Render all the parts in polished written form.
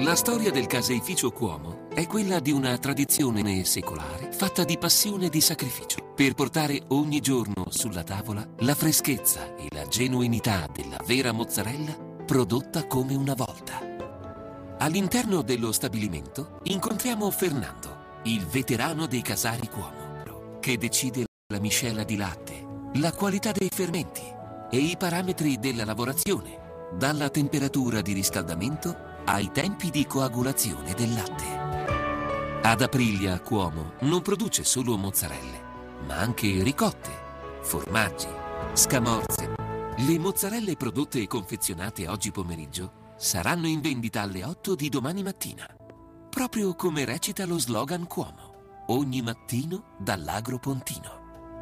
La storia del caseificio Cuomo è quella di una tradizione secolare fatta di passione e di sacrificio per portare ogni giorno sulla tavola la freschezza e la genuinità della vera mozzarella prodotta come una volta. All'interno dello stabilimento incontriamo Fernando, il veterano dei casari Cuomo, che decide la miscela di latte, la qualità dei fermenti e i parametri della lavorazione, dalla temperatura di riscaldamento ai tempi di coagulazione del latte. Ad Aprilia Cuomo non produce solo mozzarelle, ma anche ricotte, formaggi, scamorze. Le mozzarelle prodotte e confezionate oggi pomeriggio saranno in vendita alle 8 di domani mattina, proprio come recita lo slogan Cuomo, ogni mattino dall'Agro Pontino.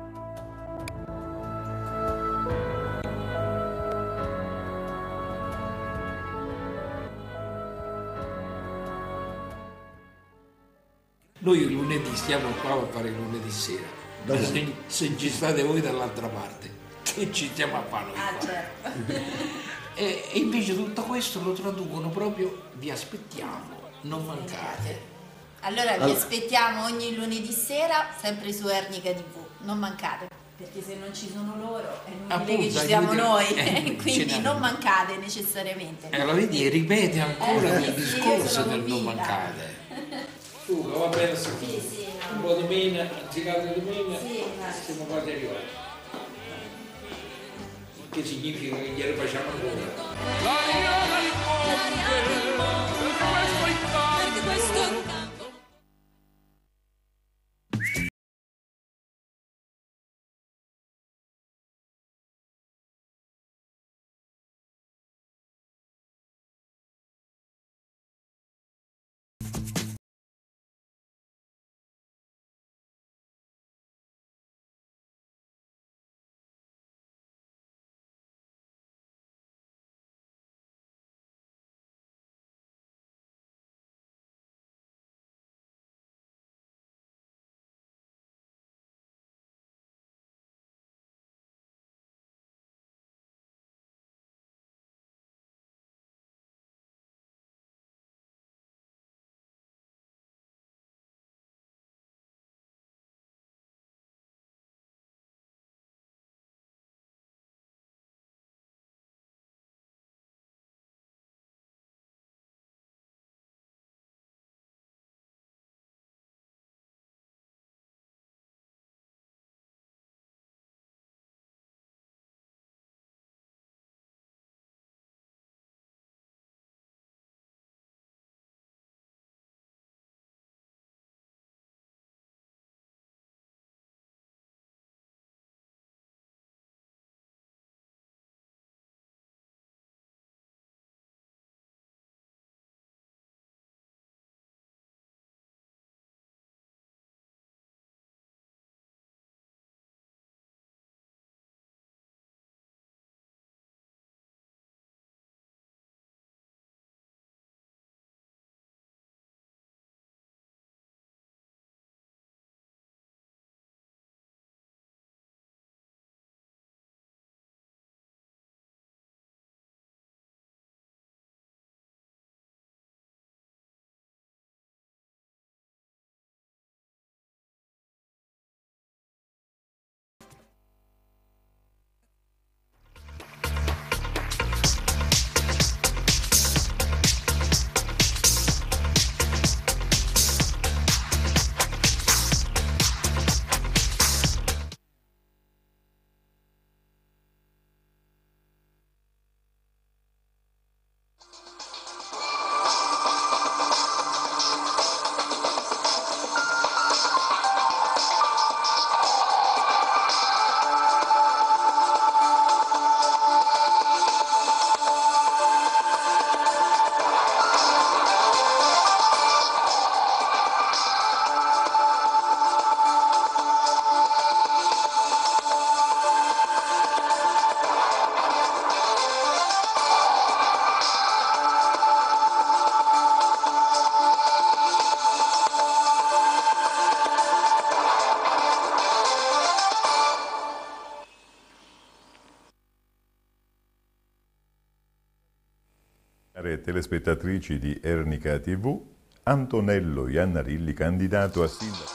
Noi il lunedì stiamo qua a fare il lunedì sera. Se ci state voi dall'altra parte, che ci stiamo a fare noi qua? Certo. E invece tutto questo lo traducono proprio: vi aspettiamo, non mancate. Allora vi aspettiamo ogni lunedì sera, sempre su Ernica TV, non mancate, perché se non ci sono loro è inutile Appunto, che ci siamo noi, quindi ce non mancate necessariamente. Lo vedi, ripete ancora sì, il sì, discorso sono del non convinta. mancate. Va bene, Sì, sì, un po' di meno, anziché di meno, Sì, siamo quasi arrivati. Che significa che glielo facciamo ancora. L'aria del monte, per questo care telespettatrici di Ernica TV, Antonello Iannarilli, candidato a sindaco.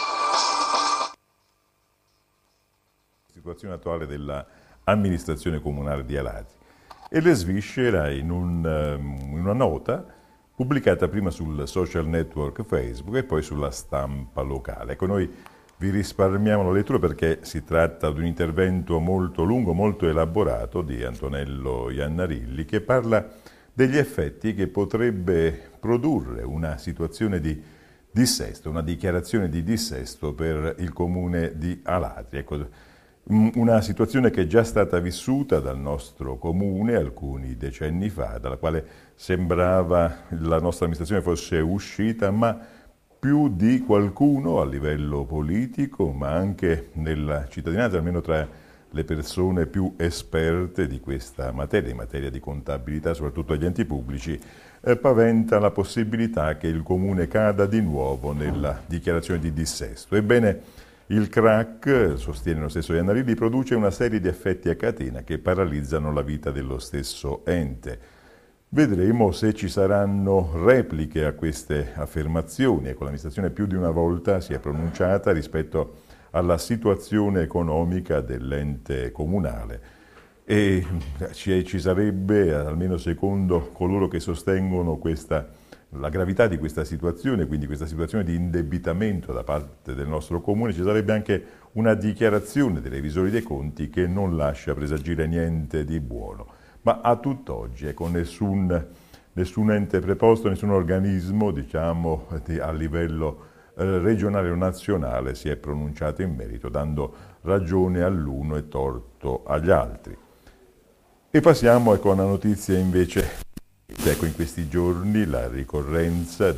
Situazione attuale dell'amministrazione comunale di Alatri. E le sviscera in una nota pubblicata prima sul social network Facebook e poi sulla stampa locale. Ecco, noi vi risparmiamo la lettura perché si tratta di un intervento molto lungo, molto elaborato di Antonello Iannarilli, che parla degli effetti che potrebbe produrre una situazione di dissesto, una dichiarazione di dissesto per il comune di Alatri. Ecco, una situazione che è già stata vissuta dal nostro comune alcuni decenni fa, dalla quale sembrava la nostra amministrazione fosse uscita, ma più di qualcuno a livello politico, ma anche nella cittadinanza, almeno tra le persone più esperte di questa materia, in materia di contabilità, soprattutto agli enti pubblici, paventa la possibilità che il comune cada di nuovo nella dichiarazione di dissesto. Ebbene, il crack, sostiene lo stesso Iannarilli, produce una serie di effetti a catena che paralizzano la vita dello stesso ente. Vedremo se ci saranno repliche a queste affermazioni. Ecco, l'amministrazione più di una volta si è pronunciata rispetto alla situazione economica dell'ente comunale e ci sarebbe, almeno secondo coloro che sostengono la gravità di questa situazione, quindi questa situazione di indebitamento da parte del nostro comune, ci sarebbe anche una dichiarazione dei revisori dei conti che non lascia presagire niente di buono. Ma a tutt'oggi, ecco, nessun ente preposto, nessun organismo, diciamo, a livello regionale o nazionale si è pronunciato in merito, dando ragione all'uno e torto agli altri. E passiamo, ecco, a una notizia invece. Ecco, in questi giorni la ricorrenza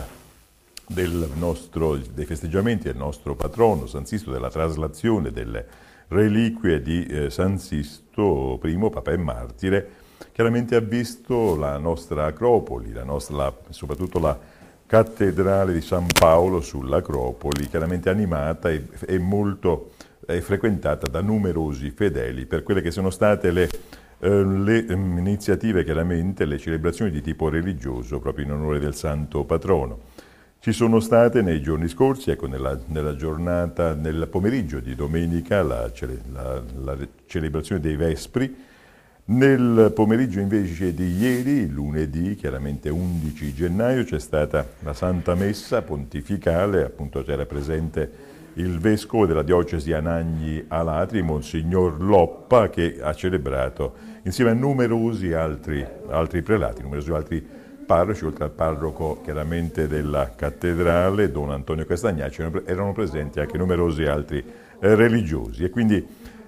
dei festeggiamenti del nostro patrono San Sisto, della traslazione delle reliquie di San Sisto I, Papa e Martire, chiaramente ha visto la nostra Acropoli, soprattutto la cattedrale di San Paolo sull'Acropoli, chiaramente animata e molto frequentata da numerosi fedeli per quelle che sono state le iniziative, chiaramente le celebrazioni di tipo religioso proprio in onore del santo patrono. Ci sono state nei giorni scorsi, ecco, nella giornata, nel pomeriggio di domenica, la celebrazione dei Vespri. Nel pomeriggio invece di ieri, lunedì, chiaramente 11 gennaio, c'è stata la Santa Messa pontificale, appunto c'era presente il vescovo della diocesi Anagni Alatri, Monsignor Loppa, che ha celebrato insieme a numerosi altri prelati, numerosi altri parroci, oltre al parroco chiaramente della cattedrale, Don Antonio Castagnacci, erano presenti anche numerosi altri religiosi. E quindi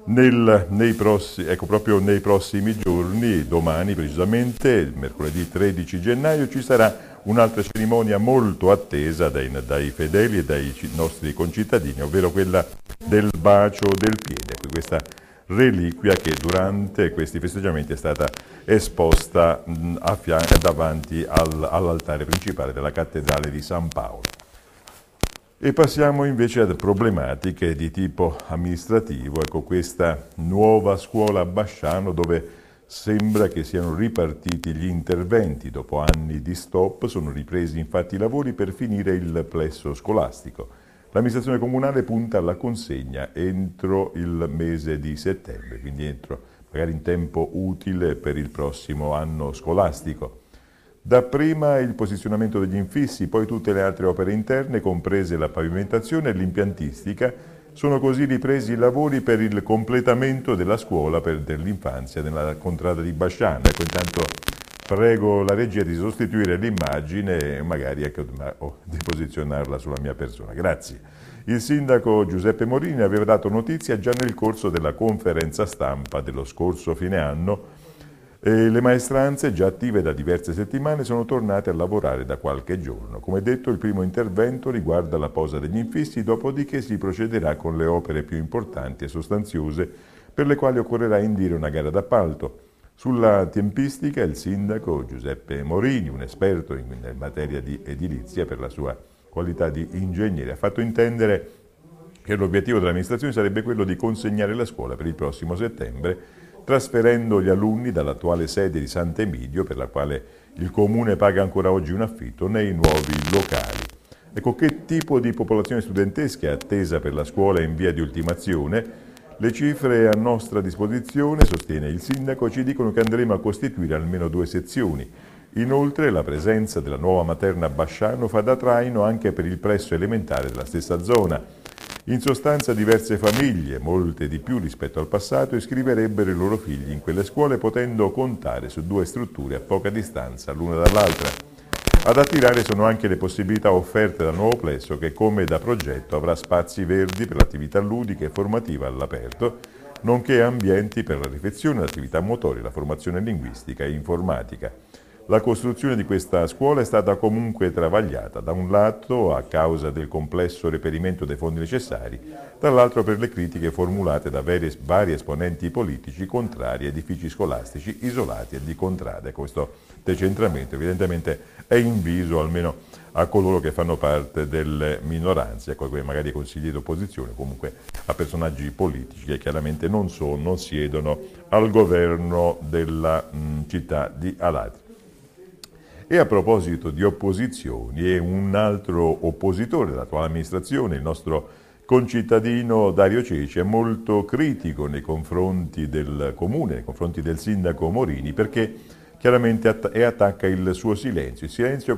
proprio nei prossimi giorni, domani precisamente, mercoledì 13 gennaio, ci sarà un'altra cerimonia molto attesa dai fedeli e dai nostri concittadini, ovvero quella del bacio del piede, questa reliquia che durante questi festeggiamenti è stata esposta davanti all'altare principale della cattedrale di San Paolo. E passiamo invece a problematiche di tipo amministrativo. Ecco, questa nuova scuola a Basciano, dove sembra che siano ripartiti gli interventi. Dopo anni di stop sono ripresi infatti i lavori per finire il plesso scolastico. L'amministrazione comunale punta alla consegna entro il mese di settembre, quindi magari in tempo utile per il prossimo anno scolastico. Dapprima il posizionamento degli infissi, poi tutte le altre opere interne, comprese la pavimentazione e l'impiantistica. Sono così ripresi i lavori per il completamento della scuola per l'infanzia nella contrada di Basciano. Ecco, intanto prego la regia di sostituire l'immagine e magari di posizionarla sulla mia persona. Grazie. Il sindaco Giuseppe Morini aveva dato notizia già nel corso della conferenza stampa dello scorso fine anno. Le maestranze, già attive da diverse settimane, sono tornate a lavorare da qualche giorno. Come detto, il primo intervento riguarda la posa degli infissi, dopodiché si procederà con le opere più importanti e sostanziose per le quali occorrerà indire una gara d'appalto. Sulla tempistica il sindaco Giuseppe Morini, un esperto in materia di edilizia per la sua qualità di ingegnere, ha fatto intendere che l'obiettivo dell'amministrazione sarebbe quello di consegnare la scuola per il prossimo settembre, trasferendo gli alunni dall'attuale sede di Sant'Emidio, per la quale il comune paga ancora oggi un affitto nei nuovi locali. Ecco, che tipo di popolazione studentesca è attesa per la scuola in via di ultimazione? Le cifre a nostra disposizione, sostiene il sindaco, ci dicono che andremo a costituire almeno 2 sezioni. Inoltre la presenza della nuova materna a Basciano fa da traino anche per il plesso elementare della stessa zona. In sostanza diverse famiglie, molte di più rispetto al passato, iscriverebbero i loro figli in quelle scuole potendo contare su 2 strutture a poca distanza l'una dall'altra. Ad attirare sono anche le possibilità offerte dal nuovo plesso che, come da progetto, avrà spazi verdi per l'attività ludica e formativa all'aperto, nonché ambienti per la riflessione, l'attività motoria, la formazione linguistica e informatica. La costruzione di questa scuola è stata comunque travagliata, da un lato a causa del complesso reperimento dei fondi necessari, dall'altro per le critiche formulate da vari esponenti politici contrari a edifici scolastici isolati e di contrada. Questo decentramento evidentemente è inviso almeno a coloro che fanno parte delle minoranze, ecco, magari ai consigli d'opposizione, comunque a personaggi politici che chiaramente non siedono al governo della città di Alatri. E a proposito di opposizioni, è un altro oppositore dell'attuale amministrazione, il nostro concittadino Dario Ceci, è molto critico nei confronti del comune, nei confronti del sindaco Morini, perché chiaramente attacca il suo silenzio. Il silenzio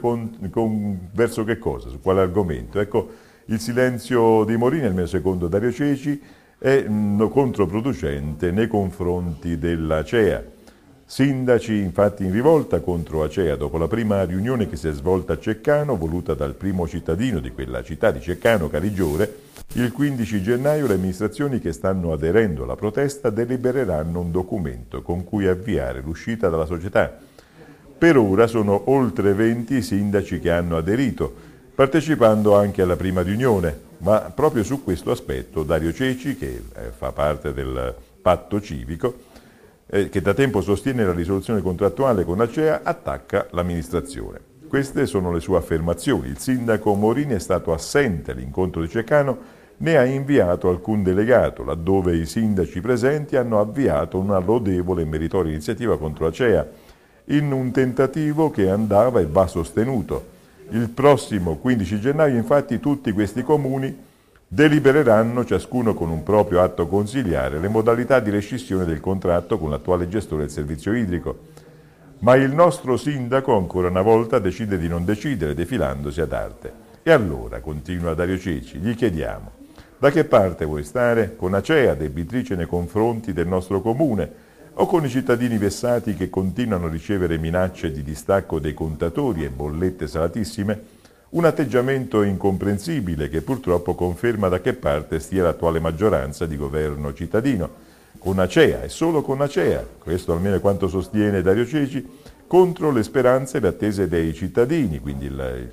verso che cosa? Su quale argomento? Ecco, il silenzio di Morini, almeno secondo Dario Ceci, è controproducente nei confronti dell'Acea. Sindaci infatti in rivolta contro Acea dopo la prima riunione che si è svolta a Ceccano, voluta dal primo cittadino di quella città di Ceccano, Caligiore, il 15 gennaio le amministrazioni che stanno aderendo alla protesta delibereranno un documento con cui avviare l'uscita dalla società. Per ora sono oltre 20 i sindaci che hanno aderito, partecipando anche alla prima riunione, ma proprio su questo aspetto Dario Ceci, che fa parte del patto civico, che da tempo sostiene la risoluzione contrattuale con Acea, attacca l'amministrazione. Queste sono le sue affermazioni. Il sindaco Morini è stato assente all'incontro di Ceccano, né ha inviato alcun delegato, laddove i sindaci presenti hanno avviato una lodevole e meritoria iniziativa contro Acea, in un tentativo che andava e va sostenuto. Il prossimo 15 gennaio, infatti, tutti questi comuni delibereranno, ciascuno con un proprio atto consiliare, le modalità di rescissione del contratto con l'attuale gestore del servizio idrico. Ma il nostro sindaco, ancora una volta, decide di non decidere, defilandosi ad arte. E allora, continua Dario Ceci, gli chiediamo, da che parte vuoi stare? Con Acea, debitrice nei confronti del nostro comune, o con i cittadini vessati che continuano a ricevere minacce di distacco dei contatori e bollette salatissime? Un atteggiamento incomprensibile che purtroppo conferma da che parte stia l'attuale maggioranza di governo cittadino. Con Acea e solo con Acea, questo almeno è quanto sostiene Dario Ceci, contro le speranze e le attese dei cittadini, quindi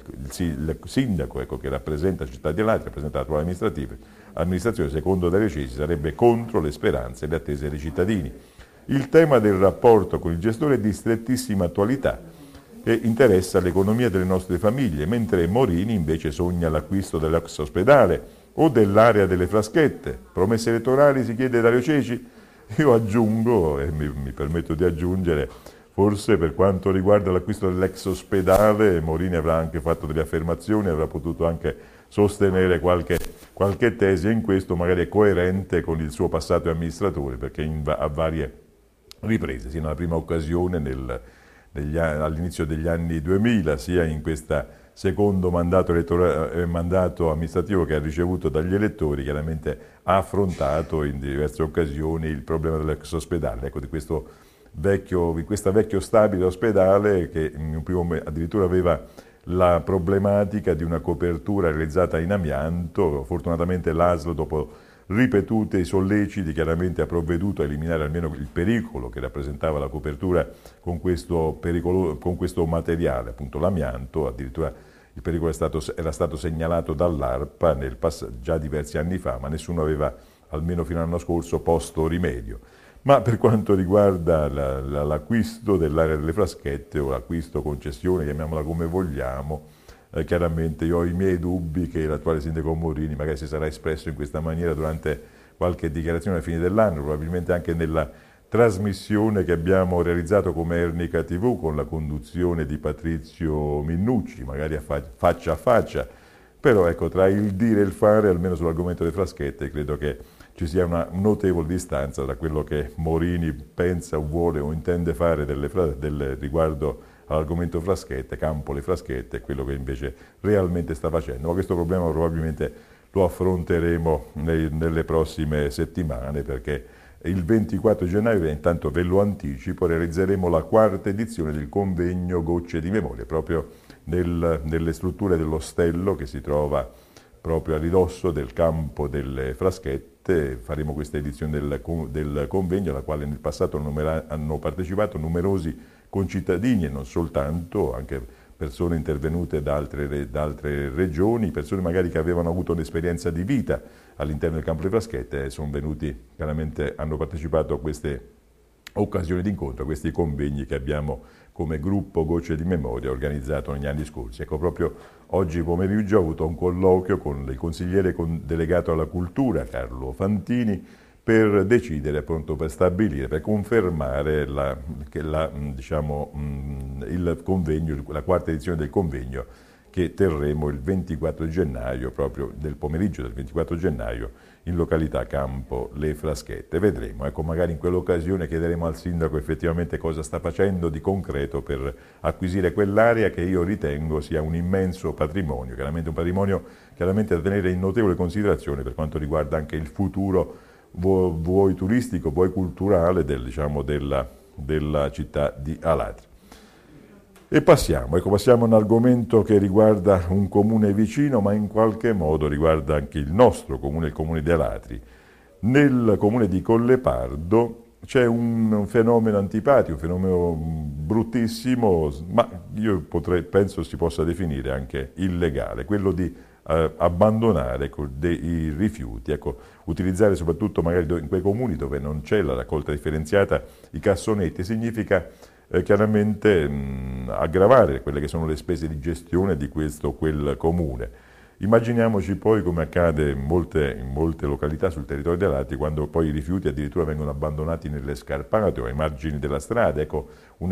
il sindaco, ecco, che rappresenta la città di Alatri, rappresenta l'attuale amministrazione, secondo Dario Ceci sarebbe contro le speranze e le attese dei cittadini. Il tema del rapporto con il gestore è di strettissima attualità e interessa l'economia delle nostre famiglie, mentre Morini invece sogna l'acquisto dell'ex ospedale o dell'area delle Fraschette. Promesse elettorali, si chiede Dario Ceci? Io aggiungo, e mi permetto di aggiungere, forse per quanto riguarda l'acquisto dell'ex ospedale, Morini avrà anche fatto delle affermazioni, avrà potuto anche sostenere qualche tesi, e in questo magari è coerente con il suo passato amministratore, perché a varie riprese, sia nella prima occasione all'inizio degli anni 2000, sia in questo secondo mandato amministrativo che ha ricevuto dagli elettori, chiaramente ha affrontato in diverse occasioni il problema dell'ex ospedale, ecco, di questo vecchio stabile ospedale che in un primo momento addirittura aveva la problematica di una copertura realizzata in amianto. Fortunatamente l'ASL, dopo ripetute solleciti, chiaramente ha provveduto a eliminare almeno il pericolo che rappresentava la copertura con questo materiale, appunto l'amianto. Addirittura il pericolo era stato segnalato dall'ARPA già diversi anni fa, ma nessuno aveva, almeno fino all'anno scorso, posto rimedio. Ma per quanto riguarda l'acquisto dell'area delle Fraschette o l'acquisto concessione, chiamiamola come vogliamo, chiaramente io ho i miei dubbi che l'attuale sindaco Morini magari si sarà espresso in questa maniera durante qualche dichiarazione alla fine dell'anno, probabilmente anche nella trasmissione che abbiamo realizzato come Ernica TV con la conduzione di Patrizio Minnucci, magari faccia a faccia, però ecco, tra il dire e il fare, almeno sull'argomento delle fraschette, credo che ci sia una notevole distanza tra quello che Morini pensa, vuole o intende fare riguardo all'argomento fraschette, campo le fraschette, e quello che invece realmente sta facendo. Ma questo problema probabilmente lo affronteremo nelle prossime settimane, perché il 24 gennaio, intanto ve lo anticipo, realizzeremo la 4ª edizione del convegno Gocce di Memoria, proprio nelle strutture dell'Ostello che si trova proprio a ridosso del campo delle fraschette. Faremo questa edizione del convegno, alla quale nel passato hanno partecipato numerosi concittadini e non soltanto, anche persone intervenute da altre regioni, persone magari che avevano avuto un'esperienza di vita all'interno del campo delle fraschette e sono venuti, chiaramente hanno partecipato a queste occasioni di incontro, a questi convegni che abbiamo come gruppo Gocce di Memoria organizzato negli anni scorsi. Ecco, proprio oggi pomeriggio ho avuto un colloquio con il consigliere delegato alla cultura, Carlo Fantini, per decidere, appunto, per stabilire, per confermare il convegno, la 4ª edizione del convegno che terremo il 24 gennaio, proprio nel pomeriggio del 24 gennaio, in località Campo Le Fraschette. Vedremo, ecco, magari in quell'occasione chiederemo al sindaco effettivamente cosa sta facendo di concreto per acquisire quell'area che io ritengo sia un immenso patrimonio, chiaramente un patrimonio da tenere in notevole considerazione per quanto riguarda anche il futuro, vuoi turistico, vuoi culturale della città di Alatri. E passiamo a un argomento che riguarda un comune vicino, ma in qualche modo riguarda anche il nostro comune, il comune di Alatri. Nel comune di Collepardo c'è un fenomeno antipatico, un fenomeno bruttissimo, ma io penso si possa definire anche illegale, quello di abbandonare dei rifiuti, utilizzare soprattutto magari in quei comuni dove non c'è la raccolta differenziata i cassonetti, significa chiaramente aggravare quelle che sono le spese di gestione di questo o quel comune. Immaginiamoci poi come accade in molte località sul territorio di Alatri, quando poi i rifiuti addirittura vengono abbandonati nelle scarpate o ai margini della strada. Ecco,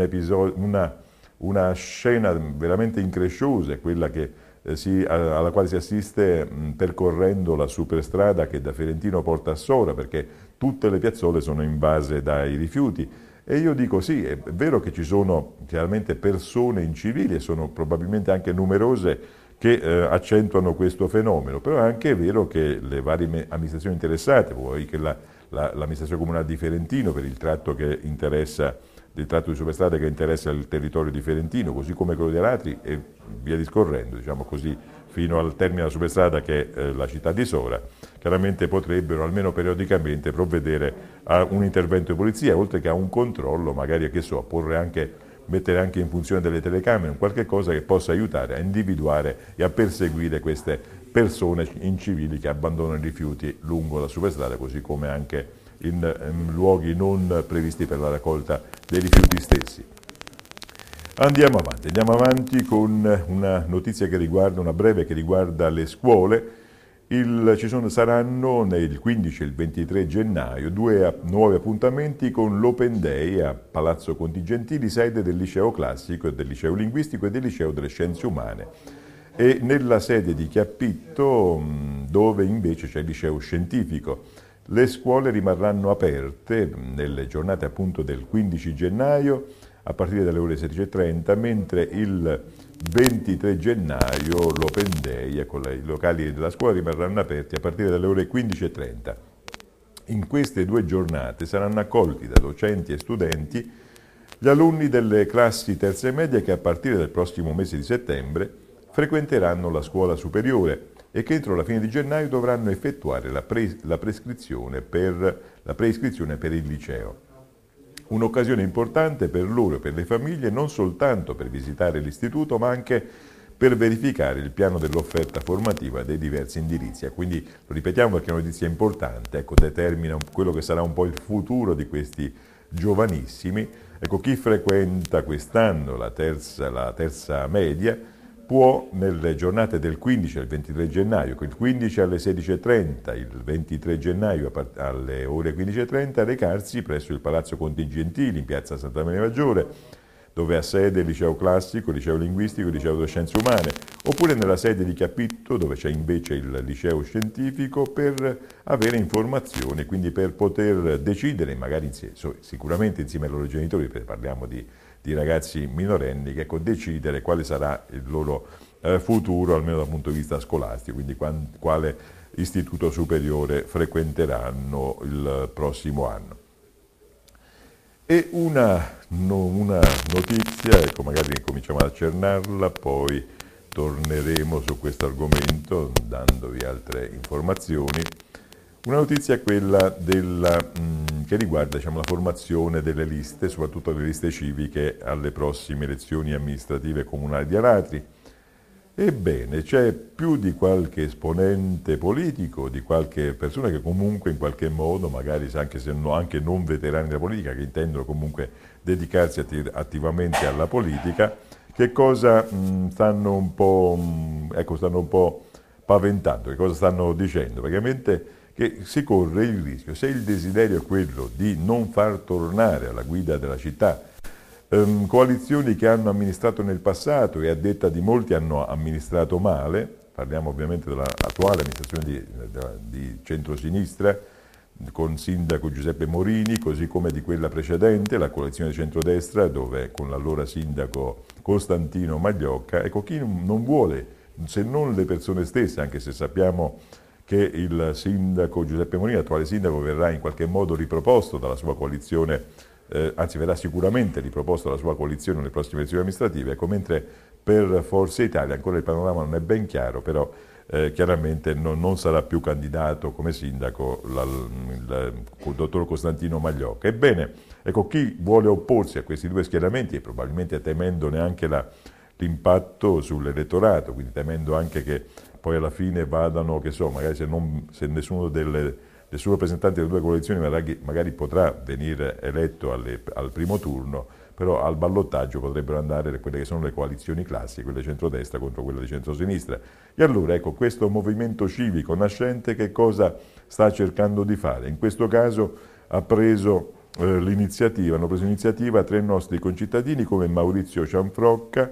una scena veramente incresciosa è quella alla quale si assiste percorrendo la superstrada che da Ferentino porta a Sora, perché tutte le piazzole sono invase dai rifiuti. E io dico sì, è vero che ci sono chiaramente persone incivili e sono probabilmente anche numerose che accentuano questo fenomeno, però è anche vero che le varie amministrazioni interessate, poi che l'amministrazione comunale di Ferentino per il tratto del tratto di superstrada che interessa il territorio di Ferentino, così come quello di Alatri e via discorrendo, diciamo così, fino al termine della superstrada che è la città di Sora, chiaramente potrebbero almeno periodicamente provvedere a un intervento di polizia, oltre che a un controllo, magari mettere anche in funzione delle telecamere, un qualche cosa che possa aiutare a individuare e a perseguire queste persone incivili che abbandonano i rifiuti lungo la superstrada, così come anche in luoghi non previsti per la raccolta dei rifiuti stessi. Andiamo avanti con una notizia una breve che riguarda le scuole. Saranno il 15 e il 23 gennaio 2 nuovi appuntamenti con l'Open Day a Palazzo Contigentili, sede del Liceo Classico e del Liceo Linguistico e del Liceo delle Scienze Umane, e nella sede di Chiappitto, dove invece c'è il Liceo Scientifico. Le scuole rimarranno aperte nelle giornate appunto del 15 gennaio a partire dalle ore 16:30, mentre il 23 gennaio l'Open Day, i locali della scuola rimarranno aperti a partire dalle ore 15:30. In queste 2 giornate saranno accolti da docenti e studenti gli alunni delle classi terza e media che a partire dal prossimo mese di settembre frequenteranno la scuola superiore e che entro la fine di gennaio dovranno effettuare la preiscrizione per il liceo. Un'occasione importante per loro e per le famiglie, non soltanto per visitare l'istituto, ma anche per verificare il piano dell'offerta formativa dei diversi indirizzi. Quindi lo ripetiamo perché è una notizia importante, determina quello che sarà un po' il futuro di questi giovanissimi. Chi frequenta quest'anno la terza media può nelle giornate del 15 al 23 gennaio, il 15 alle 16:30, il 23 gennaio alle ore 15:30, recarsi presso il Palazzo Contingentili in piazza Santa Maria Maggiore, dove ha sede il liceo classico, il liceo linguistico, il liceo delle scienze umane, oppure nella sede di Capitto, dove c'è invece il liceo scientifico, per avere informazioni, quindi per poter decidere, magari sicuramente insieme ai loro genitori, perché parliamo di ragazzi minorenni, che decidere quale sarà il loro futuro, almeno dal punto di vista scolastico, quindi quale istituto superiore frequenteranno il prossimo anno. E una notizia, ecco, magari cominciamo ad accennarla, poi torneremo su questo argomento dandovi altre informazioni. Una notizia è quella che riguarda, diciamo, la formazione delle liste, soprattutto le liste civiche, alle prossime elezioni amministrative comunali di Alatri. Ebbene, c'è più di qualche esponente politico, di qualche persona che comunque in qualche modo, magari anche non veterani della politica, che intendono comunque dedicarsi attivamente alla politica, che cosa stanno un po' paventando, che cosa stanno dicendo? Praticamente che si corre il rischio, se il desiderio è quello di non far tornare alla guida della città coalizioni che hanno amministrato nel passato e a detta di molti hanno amministrato male, parliamo ovviamente dell'attuale amministrazione di centrosinistra con sindaco Giuseppe Morini, così come di quella precedente, la coalizione di centrodestra, dove con l'allora sindaco Costantino Magliocca, ecco, chi non vuole, se non le persone stesse, anche se sappiamo che il sindaco Giuseppe Morini, l'attuale sindaco, verrà in qualche modo riproposto dalla sua coalizione, anzi verrà sicuramente riproposto dalla sua coalizione nelle prossime elezioni amministrative, ecco, mentre per Forza Italia ancora il panorama non è ben chiaro, però chiaramente non sarà più candidato come sindaco il dottor Costantino Magliocca. Ebbene, ecco, chi vuole opporsi a questi due schieramenti, e probabilmente temendo neanche l'impatto sull'elettorato, quindi temendo anche che poi alla fine vadano, che so, magari se nessuno rappresentante delle due coalizioni magari potrà venire eletto al primo turno, però al ballottaggio potrebbero andare quelle che sono le coalizioni classiche, quelle di centrodestra contro quelle di centrosinistra. E allora, ecco, questo movimento civico nascente che cosa sta cercando di fare? In questo caso hanno preso l'iniziativa 3 nostri concittadini come Maurizio Cianfrocca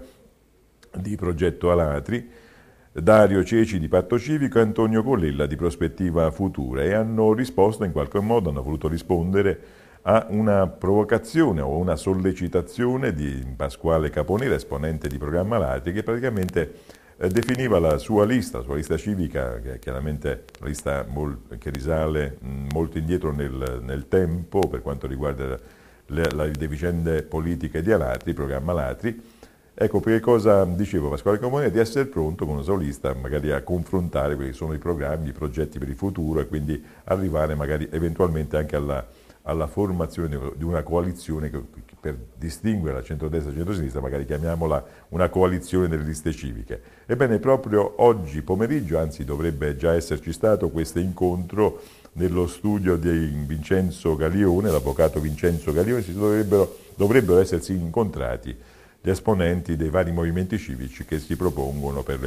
di Progetto Alatri, Dario Ceci di Patto Civico e Antonio Collella di Prospettiva Futura, e hanno risposto in qualche modo, hanno voluto rispondere a una provocazione o una sollecitazione di Pasquale Caponera, esponente di Programma Alatri, che praticamente definiva la sua lista civica, che è chiaramente una lista che risale molto indietro nel tempo per quanto riguarda le vicende politiche di Alatri, Programma Alatri. Ecco perché cosa dicevo Pasquale Caponera, di essere pronto con una sua lista magari a confrontare quelli che sono i programmi, i progetti per il futuro, e quindi arrivare magari eventualmente anche alla formazione di una coalizione che, per distinguere la centrodestra e la centrosinistra, magari chiamiamola una coalizione delle liste civiche. Ebbene, proprio oggi pomeriggio, anzi dovrebbe già esserci stato questo incontro nello studio di Vincenzo Galione, l'avvocato Vincenzo Galione, dovrebbero essersi incontrati gli esponenti dei vari movimenti civici che si propongono per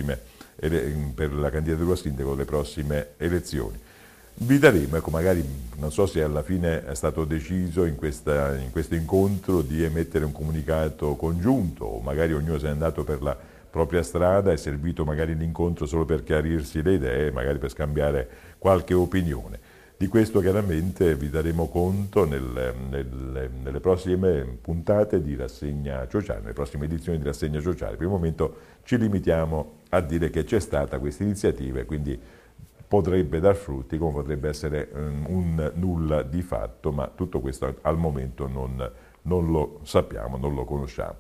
la candidatura a sindaco delle prossime elezioni. Vi daremo, ecco, magari non so se alla fine è stato deciso in questo incontro di emettere un comunicato congiunto, o magari ognuno se n'è andato per la propria strada, è servito magari l'incontro solo per chiarirsi le idee, magari per scambiare qualche opinione. Di questo chiaramente vi daremo conto nelle prossime puntate di Rassegna Sociale, nelle prossime edizioni di Rassegna Sociale. Per il momento ci limitiamo a dire che c'è stata questa iniziativa e quindi potrebbe dar frutti, come potrebbe essere un nulla di fatto, ma tutto questo al momento non lo sappiamo, non lo conosciamo.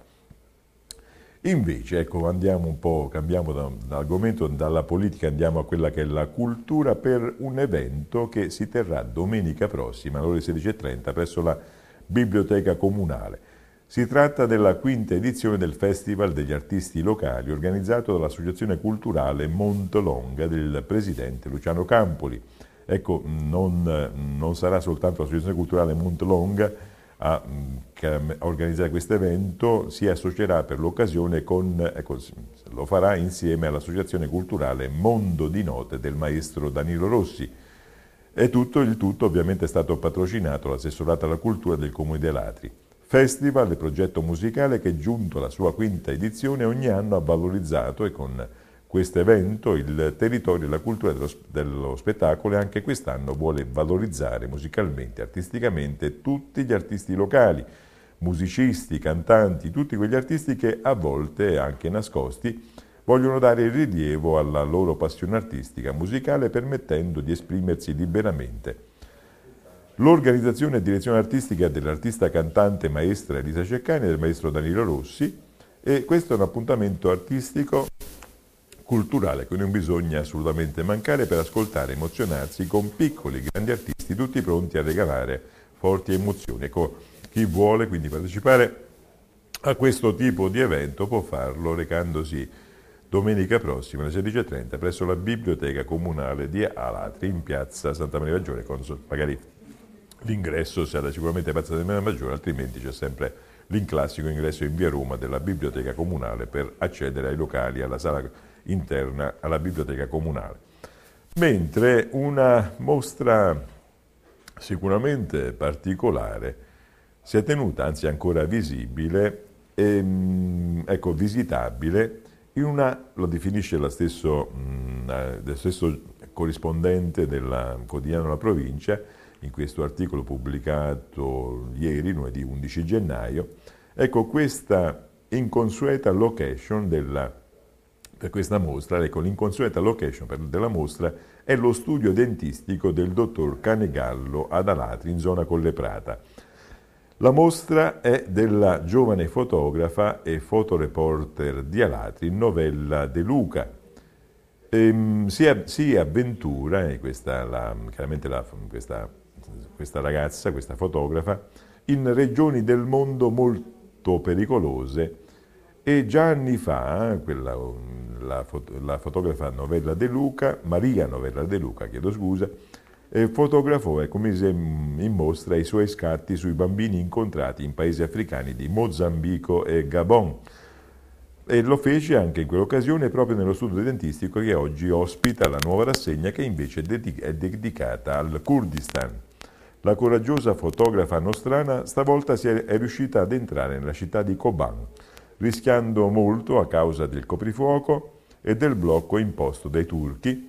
Invece, ecco, cambiamo dall'argomento, dalla politica andiamo a quella che è la cultura, per un evento che si terrà domenica prossima alle ore 16:30 presso la Biblioteca Comunale. Si tratta della 5ª edizione del Festival degli Artisti Locali, organizzato dall'Associazione Culturale Montelonga del presidente Luciano Campoli. Ecco, non sarà soltanto l'Associazione Culturale Montelonga a organizzare questo evento si associerà per l'occasione lo farà insieme all'Associazione Culturale Mondo di Note del maestro Danilo Rossi. E il tutto ovviamente è stato patrocinato dall'Assessorato alla Cultura del Comune di Alatri. Festival, il progetto musicale che giunto alla sua quinta edizione ogni anno ha valorizzato, e con questo evento, il territorio e la cultura dello spettacolo, e anche quest'anno vuole valorizzare musicalmente, artisticamente tutti gli artisti locali, musicisti, cantanti, tutti quegli artisti che a volte, anche nascosti, vogliono dare rilievo alla loro passione artistica musicale, permettendo di esprimersi liberamente. L'organizzazione e direzione artistica dell'artista cantante maestra Elisa Ceccani e del maestro Danilo Rossi, e questo è un appuntamento artistico culturale che non bisogna assolutamente mancare per ascoltare e emozionarsi con piccoli grandi artisti, tutti pronti a regalare forti emozioni. Ecco, chi vuole quindi partecipare a questo tipo di evento può farlo recandosi domenica prossima alle 16:30 presso la Biblioteca Comunale di Alatri in piazza Santa Maria Maggiore, con magari l'ingresso sarà sicuramente piazza Santa Maria Maggiore, altrimenti c'è sempre l'inclassico ingresso in via Roma della Biblioteca Comunale per accedere ai locali, alla sala interna alla Biblioteca Comunale. Mentre una mostra sicuramente particolare si è tenuta, anzi ancora visibile, visitabile, lo definisce lo stesso corrispondente del quotidiano La Provincia, in questo articolo pubblicato ieri, lunedì 11 gennaio, ecco questa inconsueta location per questa mostra. Ecco, l'inconsueta location della mostra è lo studio dentistico del dottor Canegallo ad Alatri, in zona Colleprata. La mostra è della giovane fotografa e fotoreporter di Alatri, Novella De Luca. Si avventura, questa ragazza, questa fotografa, in regioni del mondo molto pericolose, e già anni fa la fotografa Maria Novella De Luca, fotografò e mise in mostra i suoi scatti sui bambini incontrati in paesi africani di Mozambico e Gabon. E lo fece anche in quell'occasione proprio nello studio dentistico che oggi ospita la nuova rassegna, che invece è dedicata al Kurdistan. La coraggiosa fotografa nostrana stavolta è riuscita ad entrare nella città di Koban, rischiando molto a causa del coprifuoco e del blocco imposto dai turchi,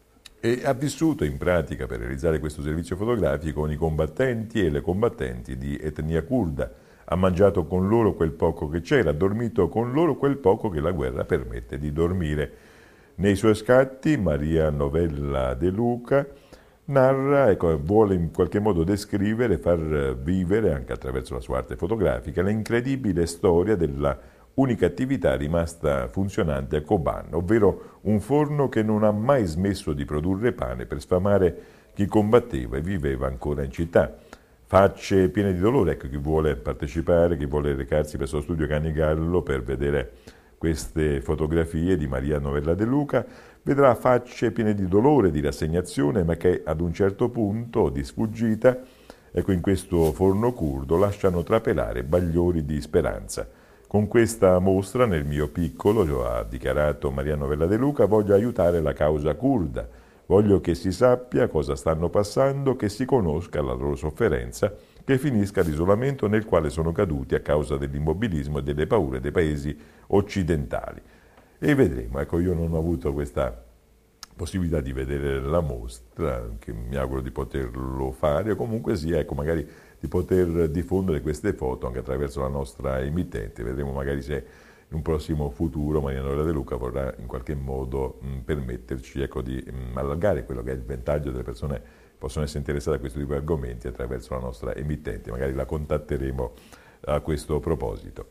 e ha vissuto in pratica per realizzare questo servizio fotografico con i combattenti e le combattenti di etnia curda. Ha mangiato con loro quel poco che c'era, ha dormito con loro quel poco che la guerra permette di dormire. Nei suoi scatti Maria Novella De Luca narra, vuole in qualche modo descrivere, far vivere, anche attraverso la sua arte fotografica, l'incredibile storia della unica attività rimasta funzionante a Koban, ovvero un forno che non ha mai smesso di produrre pane per sfamare chi combatteva e viveva ancora in città. Facce piene di dolore, chi vuole partecipare, chi vuole recarsi presso lo studio Canegallo per vedere queste fotografie di Maria Novella De Luca, vedrà facce piene di dolore, di rassegnazione, ma che ad un certo punto di sfuggita, in questo forno curdo, lasciano trapelare bagliori di speranza. Con questa mostra, nel mio piccolo, ha dichiarato Maria Novella De Luca, voglio aiutare la causa curda, voglio che si sappia cosa stanno passando, che si conosca la loro sofferenza, che finisca l'isolamento nel quale sono caduti a causa dell'immobilismo e delle paure dei paesi occidentali. E vedremo, io non ho avuto questa possibilità di vedere la mostra, che mi auguro di poterlo fare, o comunque sia, magari di poter diffondere queste foto anche attraverso la nostra emittente. Vedremo magari se in un prossimo futuro Maria Novella De Luca vorrà in qualche modo permetterci di allargare quello che è il ventaglio delle persone che possono essere interessate a questo tipo di argomenti attraverso la nostra emittente. Magari la contatteremo a questo proposito.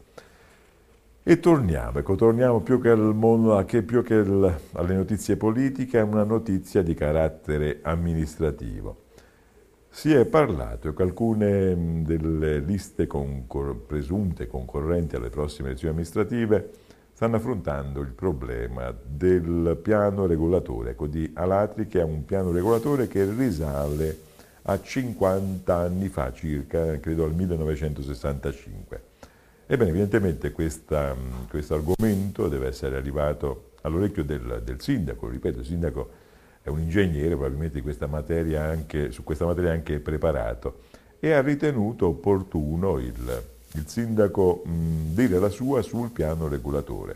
E torniamo più che al mondo, alle notizie politiche, a una notizia di carattere amministrativo. Si è parlato che alcune delle liste presunte concorrenti alle prossime elezioni amministrative stanno affrontando il problema del piano regolatore, di Alatri, che è un piano regolatore che risale a 50 anni fa circa, credo al 1965. Ebbene, evidentemente questo argomento deve essere arrivato all'orecchio del sindaco. Ripeto, il sindaco è un ingegnere, probabilmente su questa materia anche è preparato, e ha ritenuto opportuno il sindaco dire la sua sul piano regolatore.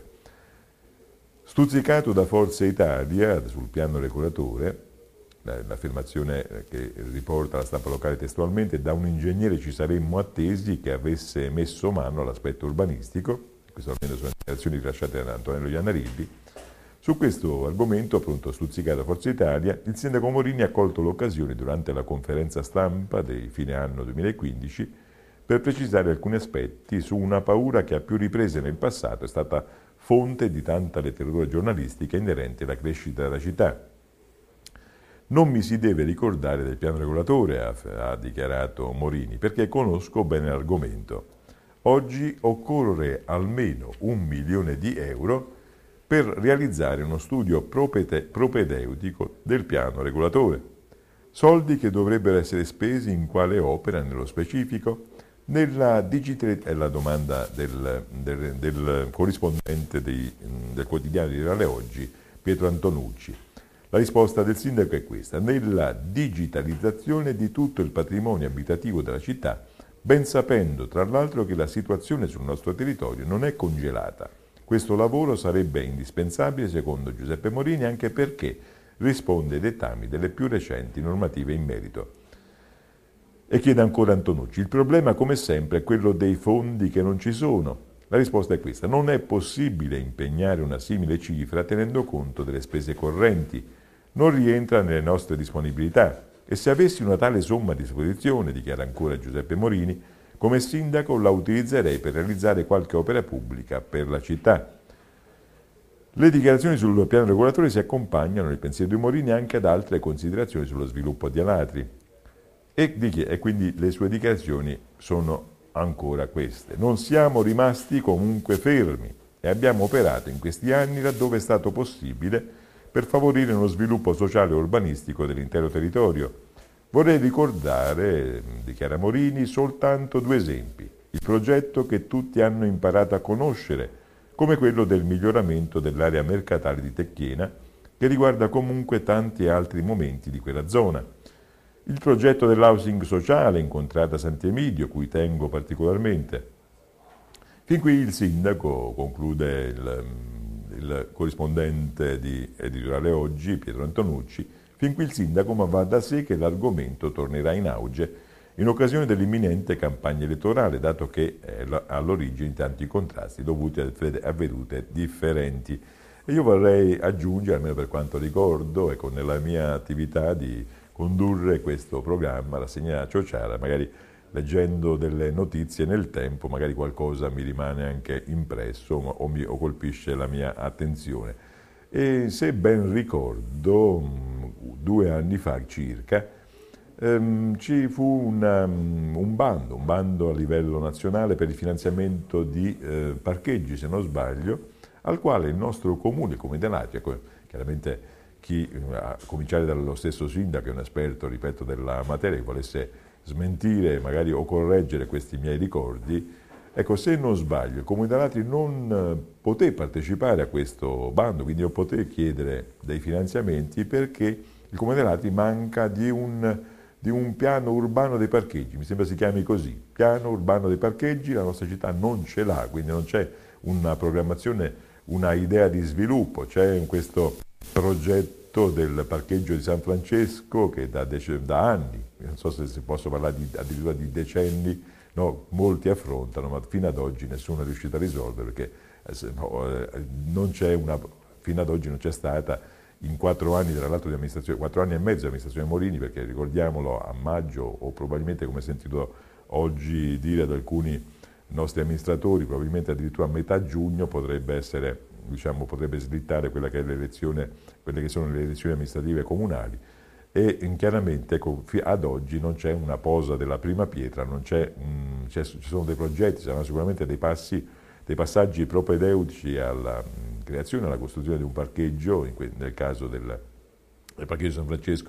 Stuzzicato da Forza Italia sul piano regolatore, l'affermazione che riporta la stampa locale testualmente: da un ingegnere ci saremmo attesi che avesse messo mano all'aspetto urbanistico. Queste almeno sono dichiarazioni rilasciate da Antonello Iannarilli. Su questo argomento, appunto stuzzicato da Forza Italia, il sindaco Morini ha colto l'occasione durante la conferenza stampa di fine anno 2015 per precisare alcuni aspetti su una paura che a più riprese nel passato è stata fonte di tanta letteratura giornalistica inerente alla crescita della città. Non mi si deve ricordare del piano regolatore, ha dichiarato Morini, perché conosco bene l'argomento. Oggi occorre almeno 1 milione di euro per realizzare uno studio propedeutico del piano regolatore. Soldi che dovrebbero essere spesi in quale opera nello specifico? Nella digitalizzazione è la domanda del corrispondente del quotidiano di Reale Oggi, Pietro Antonucci. La risposta del sindaco è questa: nella digitalizzazione di tutto il patrimonio abitativo della città, ben sapendo tra l'altro che la situazione sul nostro territorio non è congelata. Questo lavoro sarebbe indispensabile, secondo Giuseppe Morini, anche perché risponde ai dettami delle più recenti normative in merito. E chiede ancora Antonucci: il problema come sempre è quello dei fondi che non ci sono. La risposta è questa: non è possibile impegnare una simile cifra tenendo conto delle spese correnti, non rientra nelle nostre disponibilità, e se avessi una tale somma a disposizione, dichiara ancora Giuseppe Morini, come sindaco la utilizzerei per realizzare qualche opera pubblica per la città. Le dichiarazioni sul piano regolatore si accompagnano nel pensiero di Morini anche ad altre considerazioni sullo sviluppo di Alatri. E quindi le sue dichiarazioni sono ancora queste: non siamo rimasti comunque fermi e abbiamo operato in questi anni laddove è stato possibile per favorire uno sviluppo sociale e urbanistico dell'intero territorio. Vorrei ricordare, dichiara Morini, soltanto 2 esempi: il progetto che tutti hanno imparato a conoscere, come quello del miglioramento dell'area mercatale di Tecchiena, che riguarda comunque tanti altri momenti di quella zona. Il progetto dell'housing sociale incontrata Sant'Emidio, cui tengo particolarmente. Fin qui il sindaco, conclude il corrispondente di Editoriale Oggi, Pietro Antonucci, fin qui il sindaco, ma va da sé che l'argomento tornerà in auge in occasione dell'imminente campagna elettorale, dato che è all'origine di tanti contrasti dovuti a vedute differenti. E io vorrei aggiungere, almeno per quanto ricordo, ecco, nella mia attività di condurre questo programma, Rassegna Ciociara, magari leggendo delle notizie nel tempo, magari qualcosa mi rimane anche impresso o colpisce la mia attenzione. E se ben ricordo, 2 anni fa circa, ci fu un bando a livello nazionale per il finanziamento di parcheggi, se non sbaglio, al quale il nostro comune, come Denati, chiaramente a cominciare dallo stesso sindaco, che è un esperto, ripeto, della materia, che volesse smentire magari o correggere questi miei ricordi, ecco, se non sbaglio, il Comune Denati non poté partecipare a questo bando, quindi non poté chiedere dei finanziamenti perché il Comune Denati manca di un piano urbano dei parcheggi, mi sembra si chiami così, piano urbano dei parcheggi, la nostra città non ce l'ha, quindi non c'è una programmazione, una idea di sviluppo. C'è questo progetto del parcheggio di San Francesco che da anni, non so se si possa parlare addirittura di decenni, no, molti affrontano, ma fino ad oggi nessuno è riuscito a risolvere perché fino ad oggi non c'è stata, in 4 anni tra l'altro di amministrazione, 4 anni e mezzo di amministrazione Morini, perché ricordiamolo, a maggio, o probabilmente, come ho sentito oggi dire ad alcuni nostri amministratori, probabilmente addirittura a metà giugno potrebbe slittare quelle che sono le elezioni amministrative comunali, e chiaramente ad oggi non c'è una posa della prima pietra, ci sono dei progetti, saranno sicuramente dei passaggi propedeutici alla creazione e alla costruzione di un parcheggio, nel caso del parcheggio San Francesco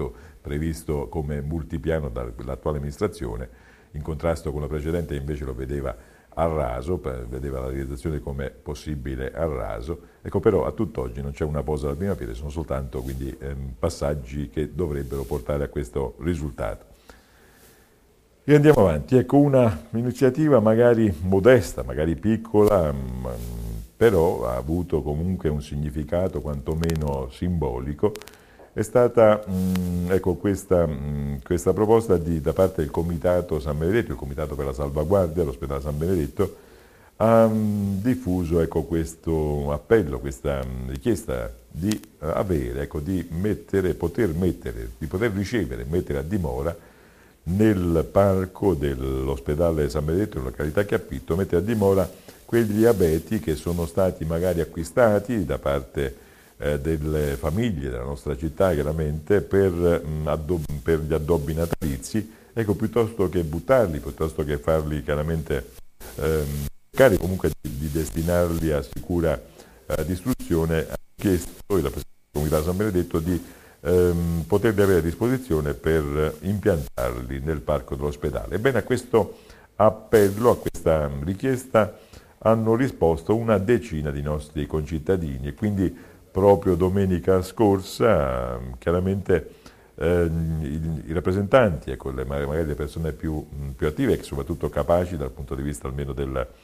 previsto come multipiano dall'attuale amministrazione, in contrasto con la precedente invece lo vedeva a raso, vedeva la realizzazione come possibile a raso. Ecco, però a tutt'oggi non c'è una posa alla prima piede, sono soltanto quindi passaggi che dovrebbero portare a questo risultato. E andiamo avanti, ecco un'iniziativa magari modesta, magari piccola, però ha avuto comunque un significato quantomeno simbolico. È stata ecco, questa proposta da parte del Comitato San Benedetto, il Comitato per la Salvaguardia dell'Ospedale San Benedetto, ha diffuso ecco, questo appello, questa richiesta di avere, ecco, di poter ricevere, mettere a dimora nel parco dell'Ospedale San Benedetto, in località Chiappitto, mettere a dimora quegli abeti che sono stati magari acquistati da parte delle famiglie della nostra città, chiaramente, per gli addobbi natalizi, ecco, piuttosto che buttarli, piuttosto che farli chiaramente cercare comunque di destinarli a sicura distruzione, ha chiesto il rappresentante del Comunità San Benedetto di poterli avere a disposizione per impiantarli nel parco dell'ospedale. Ebbene, a questo appello, a questa richiesta, hanno risposto una decina di nostri concittadini, e quindi proprio domenica scorsa chiaramente i rappresentanti, ecco, magari le persone più attive e soprattutto capaci dal punto di vista almeno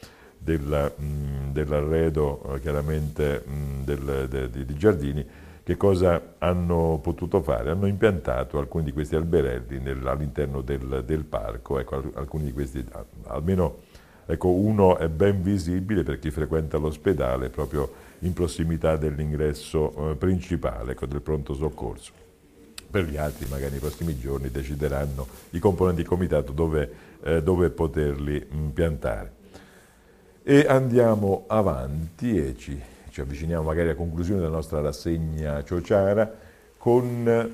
dell'arredo chiaramente di giardini, che cosa hanno potuto fare? Hanno impiantato alcuni di questi alberelli all'interno del parco, ecco, alcuni di questi, almeno ecco, uno è ben visibile per chi frequenta l'ospedale, proprio in prossimità dell'ingresso principale, ecco, del pronto soccorso. Per gli altri magari nei prossimi giorni decideranno i componenti del comitato dove poterli piantare. E andiamo avanti e ci avviciniamo magari alla conclusione della nostra rassegna Ciociara con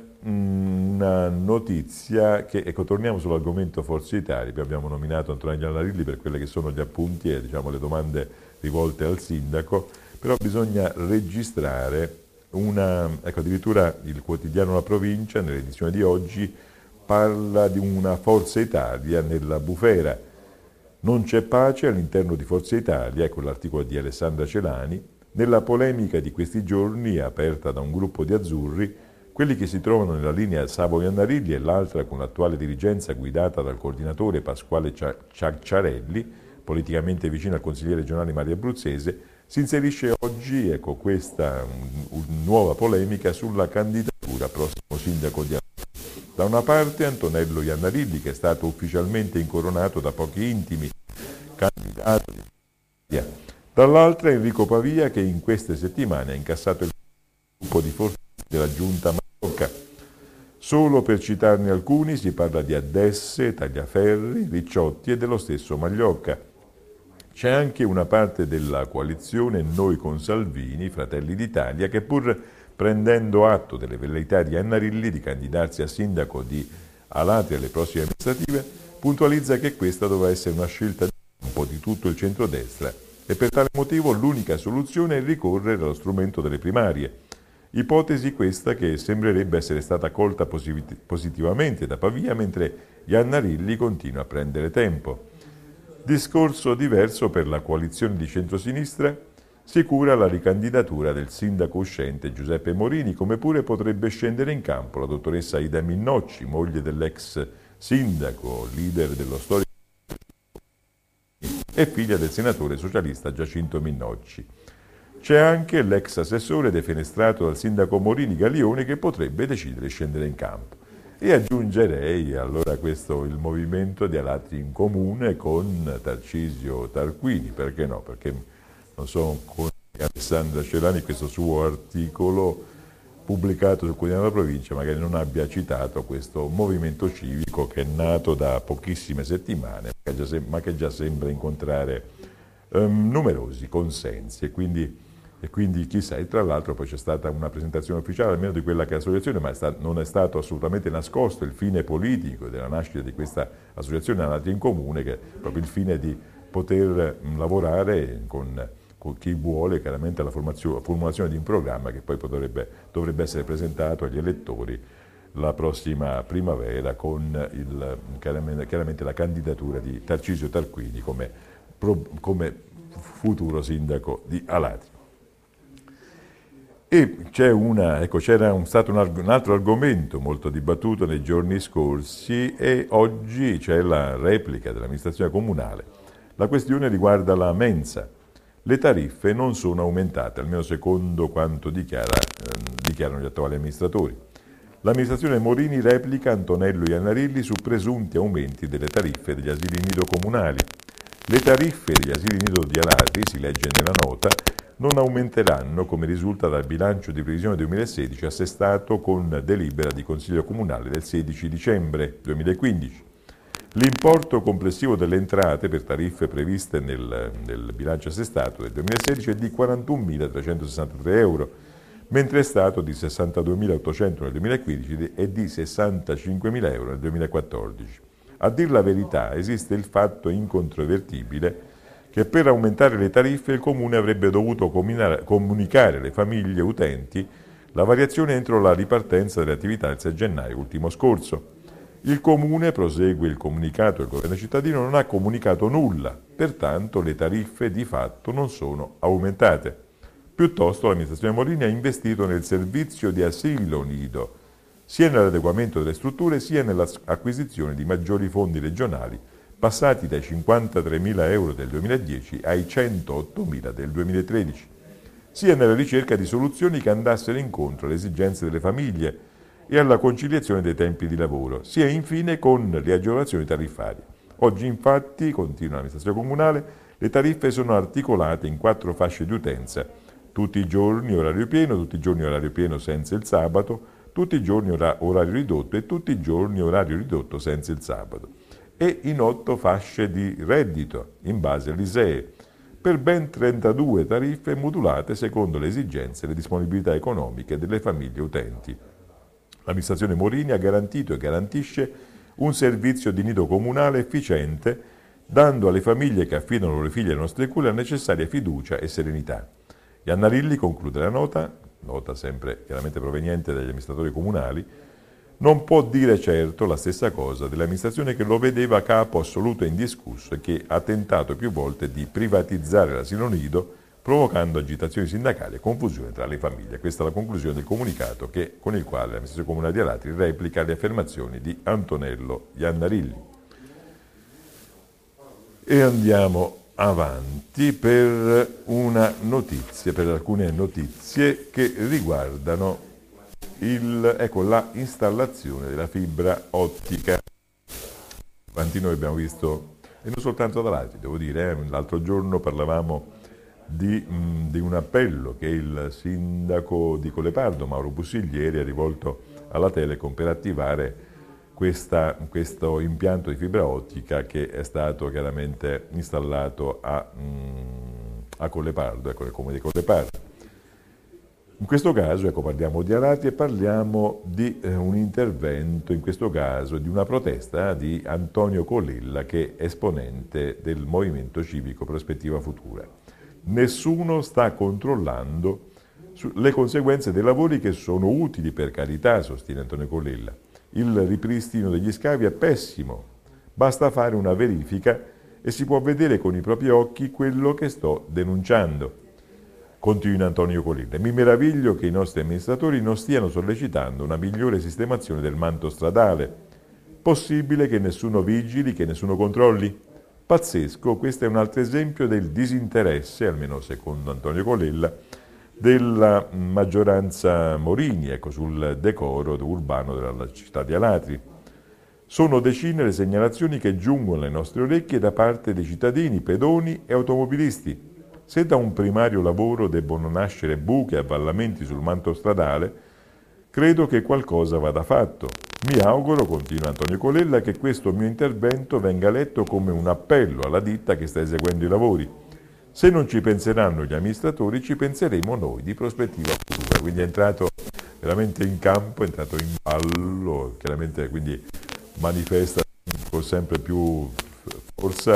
una notizia che, ecco, torniamo sull'argomento Forza Italia. Abbiamo nominato Antonello Iannarilli per quelle che sono gli appunti e diciamo le domande rivolte al sindaco, però bisogna registrare ecco, addirittura il quotidiano La Provincia nell'edizione di oggi parla di una Forza Italia nella bufera. Non c'è pace all'interno di Forza Italia, ecco l'articolo di Alessandra Celani, nella polemica di questi giorni aperta da un gruppo di azzurri, quelli che si trovano nella linea Savo-Iannarilli e l'altra con l'attuale dirigenza guidata dal coordinatore Pasquale Ciacciarelli, politicamente vicino al consigliere regionale Mario Abruzzese, si inserisce oggi, ecco, questa nuova polemica sulla candidatura prossimo sindaco di Aversa. Da una parte Antonello Iannarilli, che è stato ufficialmente incoronato da pochi intimi candidato di Italia. Dall'altra Enrico Pavia, che in queste settimane ha incassato il gruppo di forze della giunta Magliocca. Solo per citarne alcuni si parla di Addesse, Tagliaferri, Ricciotti e dello stesso Magliocca. C'è anche una parte della coalizione Noi con Salvini, Fratelli d'Italia, che pur prendendo atto delle velleità di Iannarilli di candidarsi a sindaco di Alatri alle prossime amministrative, puntualizza che questa dovrà essere una scelta di campo di tutto il centrodestra e per tale motivo l'unica soluzione è ricorrere allo strumento delle primarie. Ipotesi questa che sembrerebbe essere stata colta positivamente da Pavia, mentre Iannarilli continua a prendere tempo. Discorso diverso per la coalizione di centrosinistra. Si cura la ricandidatura del sindaco uscente Giuseppe Morini, come pure potrebbe scendere in campo la dottoressa Ida Minnocci, moglie dell'ex sindaco, leader dello storico e figlia del senatore socialista Giacinto Minnocci. C'è anche l'ex assessore defenestrato dal sindaco Morini Gaglione, che potrebbe decidere di scendere in campo. E aggiungerei allora questo il movimento di Alatri in Comune con Tarcisio Tarquini, perché no? Perché non so con Alessandra Celani questo suo articolo pubblicato sul quotidiano della provincia magari non abbia citato questo movimento civico che è nato da pochissime settimane ma che già sembra incontrare numerosi consensi e quindi chissà. E tra l'altro poi c'è stata una presentazione ufficiale almeno di quella che è l'associazione, ma non è stato assolutamente nascosto il fine politico della nascita di questa associazione Alatri in Comune, che è proprio il fine di poter lavorare con chi vuole chiaramente alla formulazione di un programma che poi dovrebbe essere presentato agli elettori la prossima primavera con chiaramente la candidatura di Tarcisio Tarquini come futuro sindaco di Alatri. E c'era stato un altro argomento molto dibattuto nei giorni scorsi e oggi c'è la replica dell'amministrazione comunale. La questione riguarda la mensa. Le tariffe non sono aumentate, almeno secondo quanto dichiarano gli attuali amministratori. L'amministrazione Morini replica Antonello Iannarilli su presunti aumenti delle tariffe degli asili nido comunali. Le tariffe degli asili nido di Alatri, si legge nella nota, non aumenteranno come risulta dal bilancio di previsione 2016 assestato con delibera di Consiglio Comunale del 16 dicembre 2015. L'importo complessivo delle entrate per tariffe previste nel bilancio assestato del 2016 è di 41.363 euro, mentre è stato di 62.800 nel 2015 e di 65.000 euro nel 2014. A dir la verità, esiste il fatto incontrovertibile che per aumentare le tariffe il Comune avrebbe dovuto comunicare alle famiglie utenti la variazione entro la ripartenza delle attività il 6 gennaio ultimo scorso. Il Comune, prosegue il comunicato del Governo cittadino, non ha comunicato nulla, pertanto le tariffe di fatto non sono aumentate. Piuttosto l'amministrazione Morini ha investito nel servizio di asilo nido, sia nell'adeguamento delle strutture sia nell'acquisizione di maggiori fondi regionali, passati dai 53.000 euro del 2010 ai 108.000 del 2013, sia nella ricerca di soluzioni che andassero incontro alle esigenze delle famiglie e alla conciliazione dei tempi di lavoro, sia infine con le agevolazioni tariffarie. Oggi infatti, continua l'amministrazione comunale, le tariffe sono articolate in 4 fasce di utenza, tutti i giorni orario pieno, tutti i giorni orario pieno senza il sabato, tutti i giorni orario ridotto e tutti i giorni orario ridotto senza il sabato, e in 8 fasce di reddito, in base all'ISEE, per ben 32 tariffe modulate secondo le esigenze e le disponibilità economiche delle famiglie utenti. L'amministrazione Morini ha garantito e garantisce un servizio di nido comunale efficiente, dando alle famiglie che affidano le loro figlie alle nostre cure la necessaria fiducia e serenità. Iannarilli conclude la nota sempre chiaramente proveniente dagli amministratori comunali, non può dire certo la stessa cosa dell'amministrazione che lo vedeva capo assoluto e indiscusso e che ha tentato più volte di privatizzare l'asilo nido, provocando agitazioni sindacali e confusione tra le famiglie. Questa è la conclusione del comunicato con il quale l'amministrazione comunale di Alatri replica le affermazioni di Antonello Iannarilli. E andiamo avanti per alcune notizie che riguardano la installazione della fibra ottica. Quanti noi abbiamo visto, e non soltanto da Alatri, devo dire, l'altro giorno parlavamo di un appello che il sindaco di Collepardo, Mauro Bussiglieri, ha rivolto alla Telecom per attivare questo impianto di fibra ottica che è stato chiaramente installato a Collepardo, nel comune di Collepardo. In questo caso, parliamo di Alatri e parliamo di un intervento, in questo caso di una protesta di Antonio Colella, che è esponente del Movimento Civico Prospettiva Futura. Nessuno sta controllando le conseguenze dei lavori che sono utili, per carità, sostiene Antonio Colella. Il ripristino degli scavi è pessimo, basta fare una verifica e si può vedere con i propri occhi quello che sto denunciando. Continua Antonio Colella. Mi meraviglio che i nostri amministratori non stiano sollecitando una migliore sistemazione del manto stradale. Possibile che nessuno vigili, che nessuno controlli? Pazzesco, questo è un altro esempio del disinteresse, almeno secondo Antonio Colella, della maggioranza Morini, sul decoro urbano della città di Alatri. Sono decine le segnalazioni che giungono alle nostre orecchie da parte dei cittadini, pedoni e automobilisti. Se da un primario lavoro debbono nascere buche e avvallamenti sul manto stradale, credo che qualcosa vada fatto. Mi auguro, continua Antonio Colella, che questo mio intervento venga letto come un appello alla ditta che sta eseguendo i lavori. Se non ci penseranno gli amministratori, ci penseremo noi di Prospettiva Futura. Quindi è entrato veramente in campo, è entrato in ballo, chiaramente quindi manifesta con sempre più forza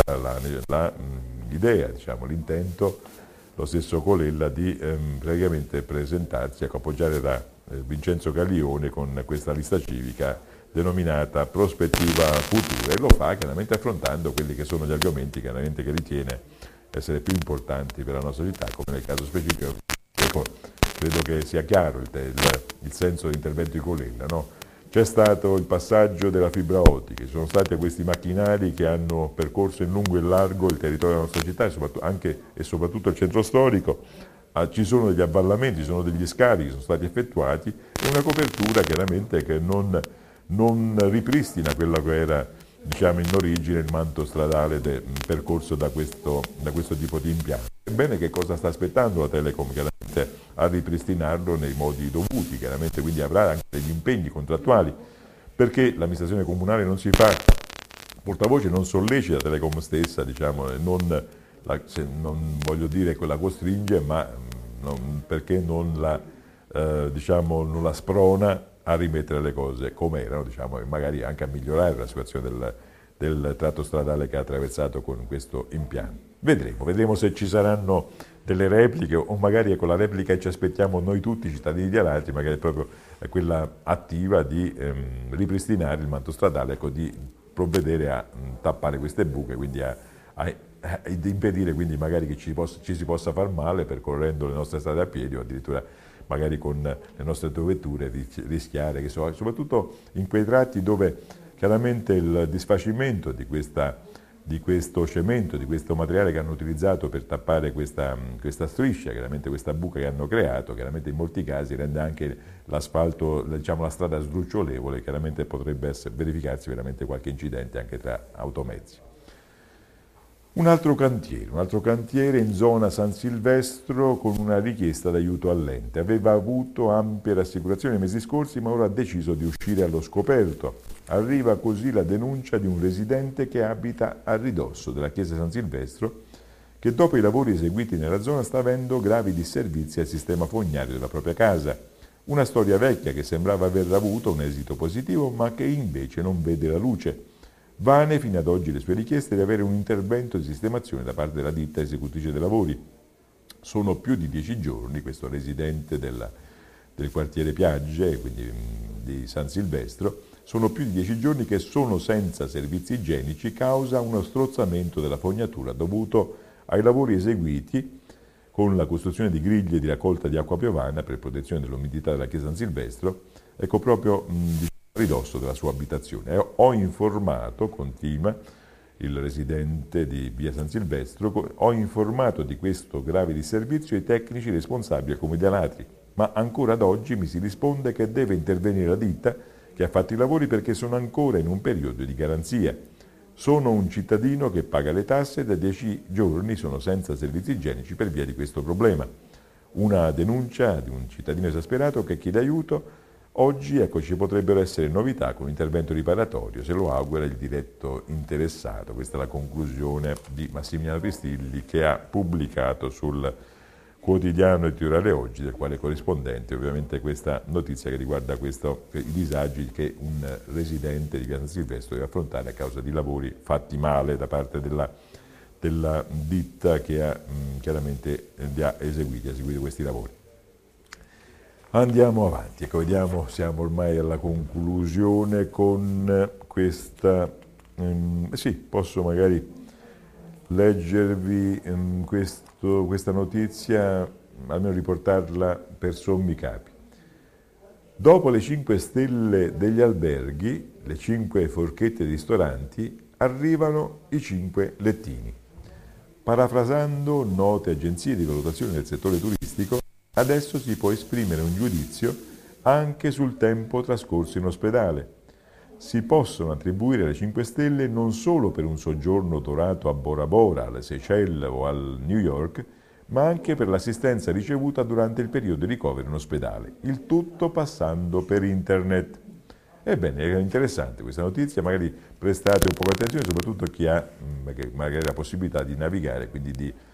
l'idea, l'intento, lo stesso Colella, di praticamente presentarsi, appoggiare Vincenzo Caglione con questa lista civica denominata Prospettiva Futura, e lo fa chiaramente affrontando quelli che sono gli argomenti chiaramente che ritiene essere più importanti per la nostra città, come nel caso specifico. Ecco, credo che sia chiaro il senso dell'intervento di Colella, no? C'è stato il passaggio della fibra ottica, ci sono stati questi macchinari che hanno percorso in lungo e in largo il territorio della nostra città e soprattutto il centro storico. Ci sono degli avvallamenti, ci sono degli scavi che sono stati effettuati e una copertura chiaramente che non ripristina quello che era, diciamo, in origine il manto stradale percorso da questo tipo di impianto. Ebbene, che cosa sta aspettando la Telecom? Chiaramente a ripristinarlo nei modi dovuti, chiaramente, quindi avrà anche degli impegni contrattuali, perché l'amministrazione comunale non si fa portavoce, non sollecita la Telecom stessa, diciamo, non voglio dire che la costringe, ma perché non la sprona a rimettere le cose come erano, diciamo, e magari anche a migliorare la situazione del tratto stradale che ha attraversato con questo impianto. Vedremo se ci saranno delle repliche, o magari la replica che ci aspettiamo noi tutti cittadini di Alatri, magari proprio quella attiva di ripristinare il manto stradale, ecco, di provvedere a tappare queste buche, quindi di impedire quindi magari che ci si possa far male percorrendo le nostre strade a piedi, o addirittura magari con le nostre autovetture rischiare, soprattutto in quei tratti dove chiaramente il disfacimento di questo cemento, di questo materiale che hanno utilizzato per tappare questa striscia, chiaramente questa buca che hanno creato, chiaramente in molti casi rende anche l'asfalto, diciamo, la strada sdrucciolevole, chiaramente potrebbe verificarsi veramente qualche incidente anche tra automezzi. Un altro cantiere in zona San Silvestro con una richiesta d'aiuto all'ente. Aveva avuto ampie rassicurazioni nei mesi scorsi, ma ora ha deciso di uscire allo scoperto. Arriva così la denuncia di un residente che abita a ridosso della chiesa San Silvestro, che dopo i lavori eseguiti nella zona sta avendo gravi disservizi al sistema fognario della propria casa. Una storia vecchia che sembrava aver avuto un esito positivo, ma che invece non vede la luce. Vane fino ad oggi le sue richieste di avere un intervento di sistemazione da parte della ditta esecutrice dei lavori. Sono più di 10 giorni, questo residente del quartiere Piagge, quindi di San Silvestro, sono più di 10 giorni che sono senza servizi igienici causa uno strozzamento della fognatura dovuto ai lavori eseguiti con la costruzione di griglie di raccolta di acqua piovana per protezione dell'umidità della chiesa San Silvestro, ecco, proprio a ridosso della sua abitazione. Ho informato, continua il residente di via San Silvestro, ho informato di questo grave disservizio i tecnici responsabili al Comune di Alatri, ma ancora ad oggi mi si risponde che deve intervenire la ditta che ha fatto i lavori perché sono ancora in un periodo di garanzia. Sono un cittadino che paga le tasse e da 10 giorni sono senza servizi igienici per via di questo problema. Una denuncia di un cittadino esasperato che chiede aiuto. Oggi, ecco, ci potrebbero essere novità con intervento riparatorio, se lo augura il diretto interessato. Questa è la conclusione di Massimiliano Pistilli, che ha pubblicato sul quotidiano editoriale Oggi, del quale è corrispondente ovviamente questa notizia che riguarda i disagi che un residente di via San Silvestro deve affrontare a causa di lavori fatti male da parte della ditta che ha chiaramente ha eseguito questi lavori. Andiamo avanti, ecco, vediamo, siamo ormai alla conclusione con questa, sì, posso magari leggervi questa notizia, almeno riportarla per sommi capi. Dopo le 5 stelle degli alberghi, le 5 forchette dei ristoranti, arrivano i 5 lettini. Parafrasando note agenzie di valutazione del settore turistico, adesso si può esprimere un giudizio anche sul tempo trascorso in ospedale. Si possono attribuire alle 5 Stelle non solo per un soggiorno dorato a Bora Bora, alle Seychelles o al New York, ma anche per l'assistenza ricevuta durante il periodo di ricovero in ospedale, il tutto passando per internet. Ebbene, è interessante questa notizia, magari prestate un po' di attenzione, soprattutto chi ha magari la possibilità di navigare, quindi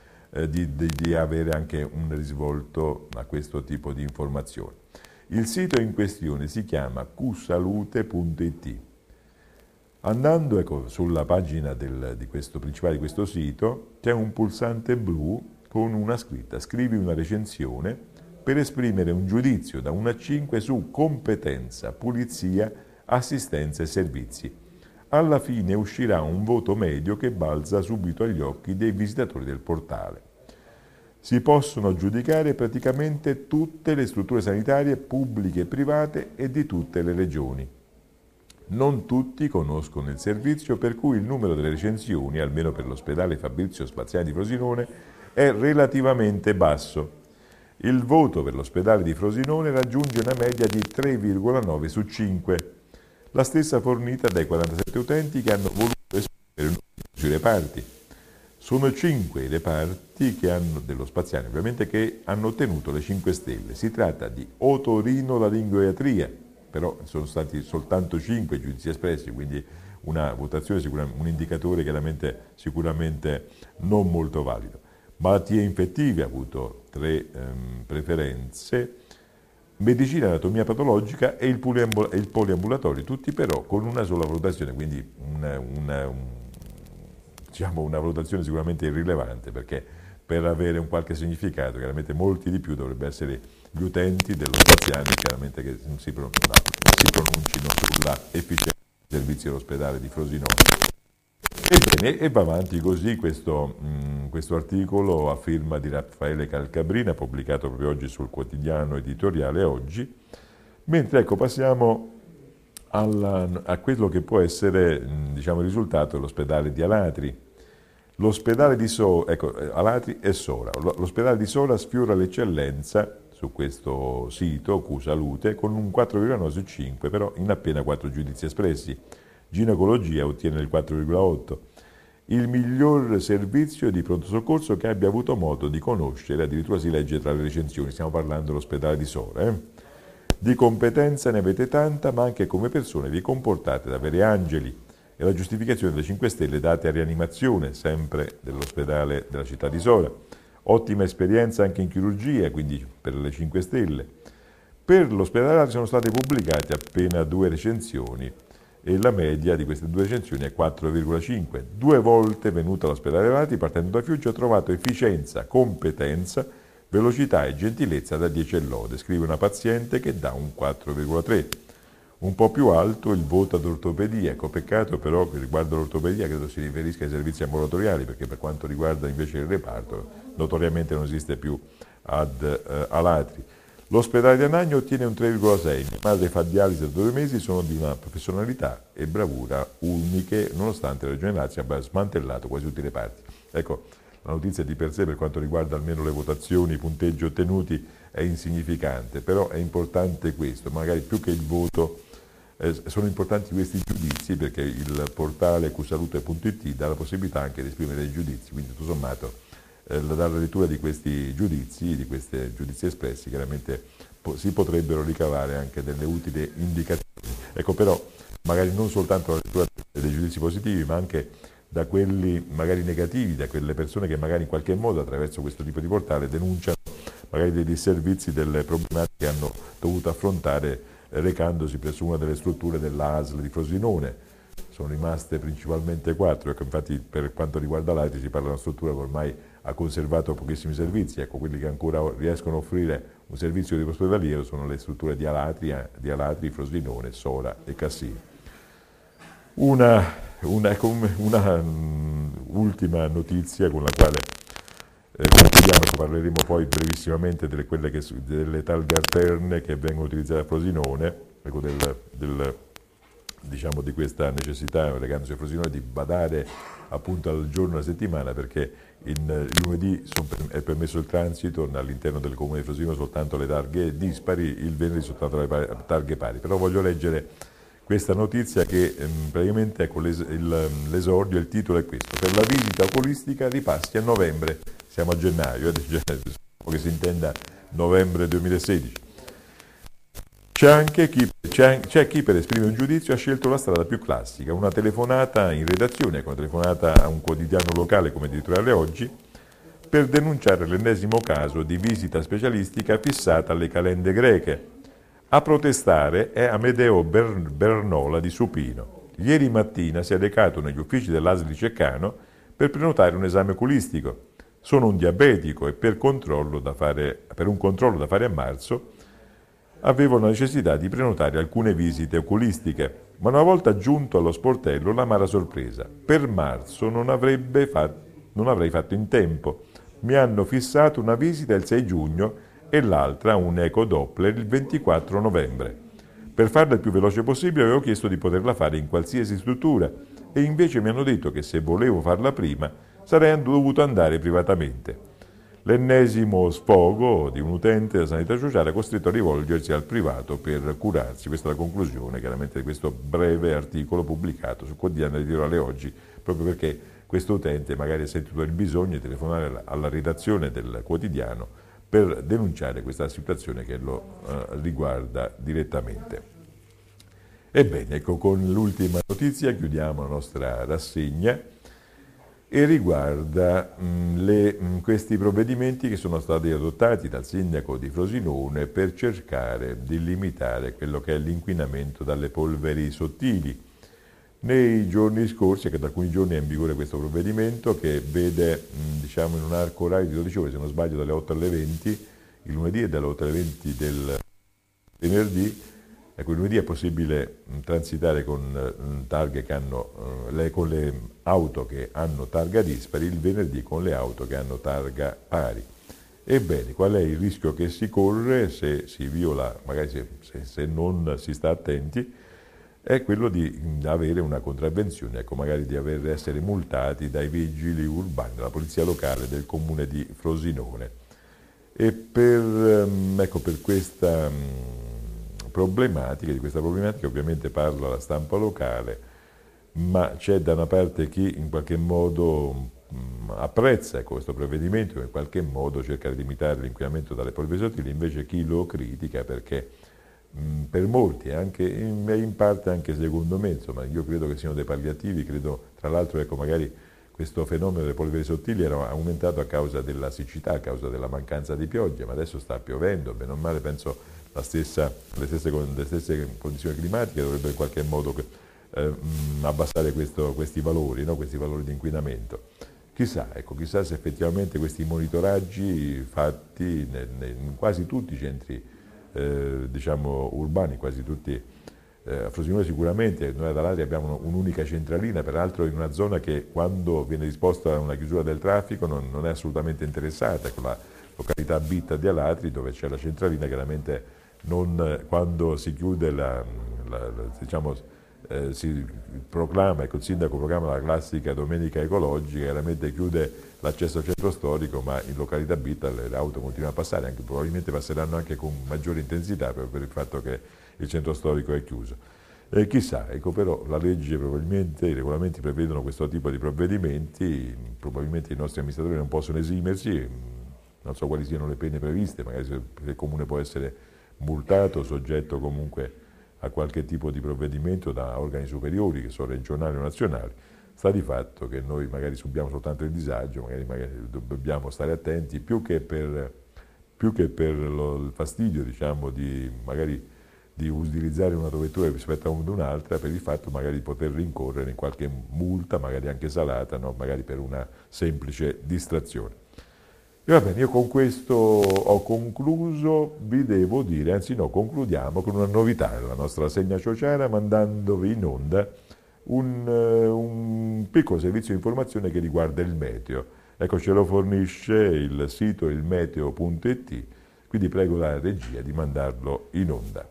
di avere anche un risvolto a questo tipo di informazioni. Il sito in questione si chiama qsalute.it. Andando, ecco, sulla pagina principale di questo sito c'è un pulsante blu con una scritta: scrivi una recensione, per esprimere un giudizio da 1 a 5 su competenza, pulizia, assistenza e servizi. Alla fine uscirà un voto medio che balza subito agli occhi dei visitatori del portale. Si possono giudicare praticamente tutte le strutture sanitarie pubbliche e private e di tutte le regioni. Non tutti conoscono il servizio, per cui il numero delle recensioni, almeno per l'ospedale Fabrizio Spaziani di Frosinone, è relativamente basso. Il voto per l'ospedale di Frosinone raggiunge una media di 3,9 su 5, la stessa fornita dai 47 utenti che hanno voluto esprimere sui reparti. Sono 5 i reparti dello Spaziani, ovviamente, che hanno ottenuto le 5 stelle. Si tratta di otorinolaringoiatria, però sono stati soltanto 5 giudizi espressi, quindi una votazione, un indicatore sicuramente non molto valido. Malattie infettive ha avuto 3 preferenze, medicina e anatomia patologica e il poliambulatorio, tutti però con una sola valutazione, quindi una valutazione sicuramente irrilevante, perché per avere un qualche significato, chiaramente molti di più dovrebbero essere gli utenti dello Spaziani, chiaramente, che non si pronuncino sulla efficienza dei servizi dell'ospedale di Frosinone. Ebbene, e va avanti così questo articolo a firma di Raffaele Calcabrina, pubblicato proprio oggi sul quotidiano editoriale Oggi, mentre passiamo a quello che può essere il risultato dell'ospedale di Alatri. L'ospedale di Alatri e Sora. L'ospedale di Sora sfiora l'eccellenza su questo sito, Q-Salute, con un 4,9 su 5, però in appena 4 giudizi espressi. Ginecologia ottiene il 4,8. Il miglior servizio di pronto soccorso che abbia avuto modo di conoscere, addirittura si legge tra le recensioni, stiamo parlando dell'ospedale di Sora. Di competenza ne avete tanta, ma anche come persone vi comportate da veri angeli. E la giustificazione delle 5 stelle date a rianimazione, sempre dell'ospedale della città di Sora. Ottima esperienza anche in chirurgia, quindi per le 5 stelle. Per l'ospedale sono state pubblicate appena 2 recensioni e la media di queste 2 recensioni è 4,5. 2 volte venuta all'ospedale Alatri, partendo da Fiuggi, ho trovato efficienza, competenza, velocità e gentilezza da 10 e lode, scrive una paziente che dà un 4,3. Un po' più alto il voto ad ortopedia, peccato però che riguardo l'ortopedia credo si riferisca ai servizi ambulatoriali, perché per quanto riguarda invece il reparto notoriamente non esiste più ad Alatri. L'ospedale di Anagni ottiene un 3,6, mia madre fa dialisi da 2 mesi, sono di una professionalità e bravura uniche, nonostante la Regione Lazio abbia smantellato quasi tutti i reparti. La notizia di per sé, per quanto riguarda almeno le votazioni, i punteggi ottenuti, è insignificante, però è importante questo, magari più che il voto, sono importanti questi giudizi, perché il portale qsalute.it dà la possibilità anche di esprimere dei giudizi, quindi tutto sommato dalla lettura di questi giudizi, di questi giudizi espressi, chiaramente si potrebbero ricavare anche delle utili indicazioni. Però magari non soltanto la lettura dei giudizi positivi, ma anche da quelli magari negativi, da quelle persone che magari in qualche modo attraverso questo tipo di portale denunciano magari dei disservizi, delle problematiche che hanno dovuto affrontare recandosi presso una delle strutture dell'ASL di Frosinone. Sono rimaste principalmente 4, infatti per quanto riguarda l'Alatri si parla di una struttura che ormai ha conservato pochissimi servizi, quelli che ancora riescono a offrire un servizio di ospedaliero sono le strutture di Alatri, Frosinone, Sora e Cassino. Una ultima notizia con la quale concludiamo, parleremo poi brevissimamente delle targhe alterne che vengono utilizzate a Frosinone, di questa necessità, legandosi a Frosinone, di badare appunto al giorno della settimana, perché il lunedì è permesso il transito all'interno del comune di Frosinone soltanto le targhe dispari, il venerdì soltanto le targhe pari. Però voglio leggere questa notizia che praticamente l'esordio, il titolo è questo: per la visita oculistica ripassi a novembre, siamo a gennaio, che si intenda novembre 2016. C'è chi per esprimere un giudizio ha scelto la strada più classica, una telefonata in redazione, una telefonata a un quotidiano locale come editoriale Oggi, per denunciare l'ennesimo caso di visita specialistica fissata alle calende greche. A protestare è Amedeo Bernola di Supino. Ieri mattina si è recato negli uffici dell'ASL di Ceccano per prenotare un esame oculistico. Sono un diabetico e per un controllo da fare a marzo avevo la necessità di prenotare alcune visite oculistiche, ma una volta giunto allo sportello l'amara sorpresa. Per marzo non avrei fatto in tempo. Mi hanno fissato una visita il 6 giugno e l'altra, un ecodoppler, il 24 novembre. Per farla il più veloce possibile avevo chiesto di poterla fare in qualsiasi struttura e invece mi hanno detto che se volevo farla prima sarei dovuto andare privatamente. L'ennesimo sfogo di un utente della sanità sociale ha costretto a rivolgersi al privato per curarsi. Questa è la conclusione chiaramente di questo breve articolo pubblicato sul quotidiano editoriale Oggi, proprio perché questo utente magari ha sentito il bisogno di telefonare alla redazione del quotidiano per denunciare questa situazione che lo riguarda direttamente. Ebbene, ecco, con l'ultima notizia chiudiamo la nostra rassegna e riguarda questi provvedimenti che sono stati adottati dal sindaco di Frosinone per cercare di limitare quello che è l'inquinamento dalle polveri sottili. Nei giorni scorsi, che da alcuni giorni è in vigore questo provvedimento che vede diciamo in un arco orario di 12 ore, se non sbaglio dalle 8 alle 20, il lunedì e dalle 8 alle 20 del venerdì. Ecco, il lunedì è possibile transitare con targhe che hanno con le auto che hanno targa dispari, il venerdì con le auto che hanno targa pari. Ebbene, qual è il rischio che si corre se si viola, magari se non si sta attenti, è quello di avere una contravvenzione, ecco, magari di essere multati dai vigili urbani, dalla polizia locale del comune di Frosinone. E per questa di questa problematica ovviamente parla la stampa locale, ma c'è da una parte chi in qualche modo apprezza questo provvedimento e in qualche modo cerca di limitare l'inquinamento dalle polveri sottili, invece chi lo critica perché per molti, anche in parte anche secondo me, insomma, io credo che siano dei palliativi, credo tra l'altro ecco magari questo fenomeno delle polveri sottili era aumentato a causa della siccità, a causa della mancanza di pioggia, ma adesso sta piovendo, bene o male penso le stesse condizioni climatiche dovrebbero in qualche modo abbassare questi valori, no? Questi valori di inquinamento. Chissà se effettivamente questi monitoraggi fatti in quasi tutti i centri diciamo urbani, quasi tutti, a Frosinone sicuramente, noi ad Alatri abbiamo un'unica centralina, peraltro in una zona che quando viene disposta una chiusura del traffico non è assolutamente interessata, ecco, la località Bitta di Alatri dove c'è la centralina chiaramente quando si chiude si proclama, ecco, il sindaco proclama la classica domenica ecologica, chiaramente chiude l'accesso al centro storico, ma in località Bitta le auto continuano a passare, anche probabilmente passeranno anche con maggiore intensità per il fatto che il centro storico è chiuso. Chissà, ecco, però la legge probabilmente, i regolamenti prevedono questo tipo di provvedimenti, probabilmente i nostri amministratori non possono esimersi, non so quali siano le pene previste, magari se il comune può essere multato, soggetto comunque a qualche tipo di provvedimento da organi superiori che sono regionali o nazionali. Sta di fatto che noi magari subiamo soltanto il disagio, magari dobbiamo stare attenti più che per il fastidio, diciamo, di utilizzare un'autovettura rispetto ad un'altra, per il fatto magari di poter rincorrere in qualche multa, magari anche salata, no? Magari per una semplice distrazione. E va bene, io con questo ho concluso, vi devo dire, anzi no, concludiamo con una novità della nostra rassegna ciociara, mandandovi in onda un piccolo servizio di informazione che riguarda il meteo. Ecco, ce lo fornisce il sito ilmeteo.it, quindi prego la regia di mandarlo in onda.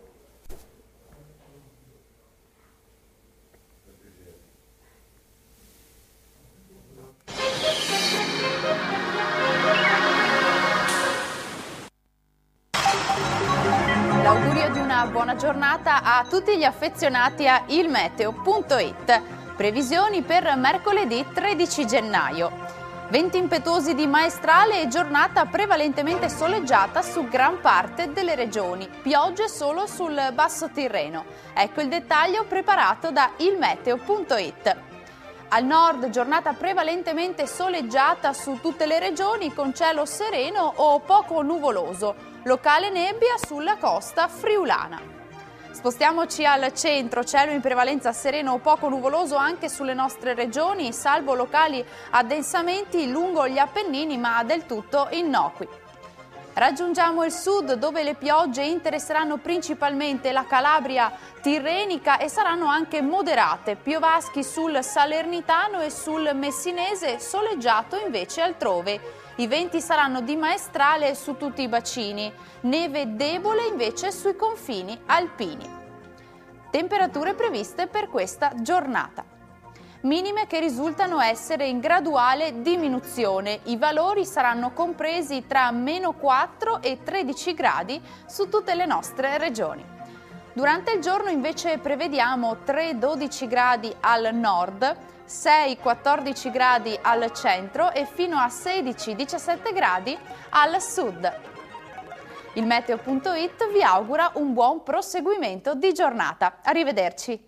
L'augurio di una buona giornata a tutti gli affezionati a ilmeteo.it. Previsioni per mercoledì 13 gennaio. Venti impetuosi di maestrale e giornata prevalentemente soleggiata su gran parte delle regioni. Piogge solo sul Basso Tirreno. Ecco il dettaglio preparato da ilmeteo.it. Al nord giornata prevalentemente soleggiata su tutte le regioni con cielo sereno o poco nuvoloso. Locale nebbia sulla costa friulana. Spostiamoci al centro, cielo in prevalenza sereno o poco nuvoloso anche sulle nostre regioni, salvo locali addensamenti lungo gli Appennini, ma del tutto innocui. Raggiungiamo il sud, dove le piogge interesseranno principalmente la Calabria tirrenica e saranno anche moderate, piovaschi sul Salernitano e sul Messinese, soleggiato invece altrove. I venti saranno di maestrale su tutti i bacini, neve debole invece sui confini alpini. Temperature previste per questa giornata. Minime che risultano essere in graduale diminuzione. I valori saranno compresi tra -4 e 13 gradi su tutte le nostre regioni. Durante il giorno invece prevediamo 3-12 gradi al nord, 6-14 gradi al centro e fino a 16-17 gradi al sud. Il Meteo.it vi augura un buon proseguimento di giornata. Arrivederci.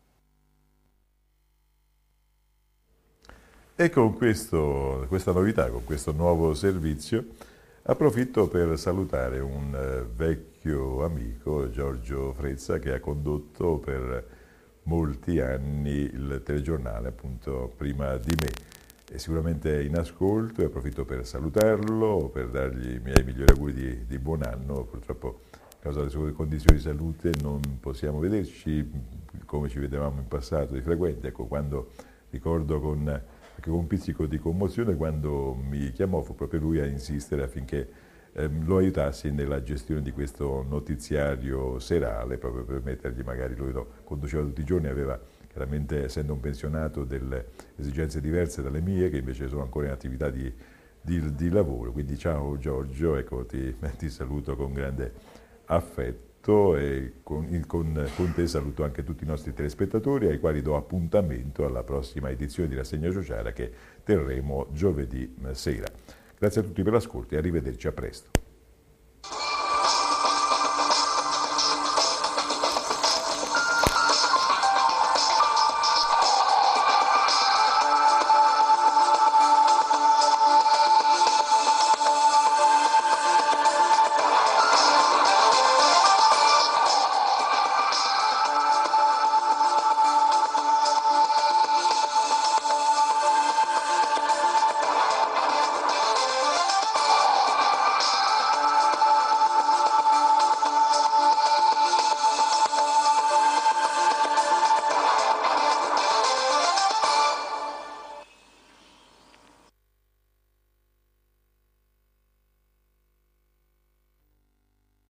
E con questa novità, con questo nuovo servizio, approfitto per salutare un vecchio amico, Giorgio Frezza, che ha condotto per molti anni il telegiornale, appunto, prima di me. È sicuramente in ascolto e approfitto per salutarlo, per dargli i miei migliori auguri di buon anno. Purtroppo, a causa delle sue condizioni di salute, non possiamo vederci come ci vedevamo in passato di frequente. Ecco, quando ricordo anche con un pizzico di commozione, quando mi chiamò fu proprio lui a insistere affinché lo aiutassi nella gestione di questo notiziario serale, proprio per permettergli, magari lui lo conduceva tutti i giorni, aveva chiaramente, essendo un pensionato, delle esigenze diverse dalle mie, che invece sono ancora in attività di lavoro. Quindi ciao Giorgio, ecco, ti saluto con grande affetto. E con te saluto anche tutti i nostri telespettatori, ai quali do appuntamento alla prossima edizione di Rassegna Sociale che terremo giovedì sera. Grazie a tutti per l'ascolto e arrivederci, a presto.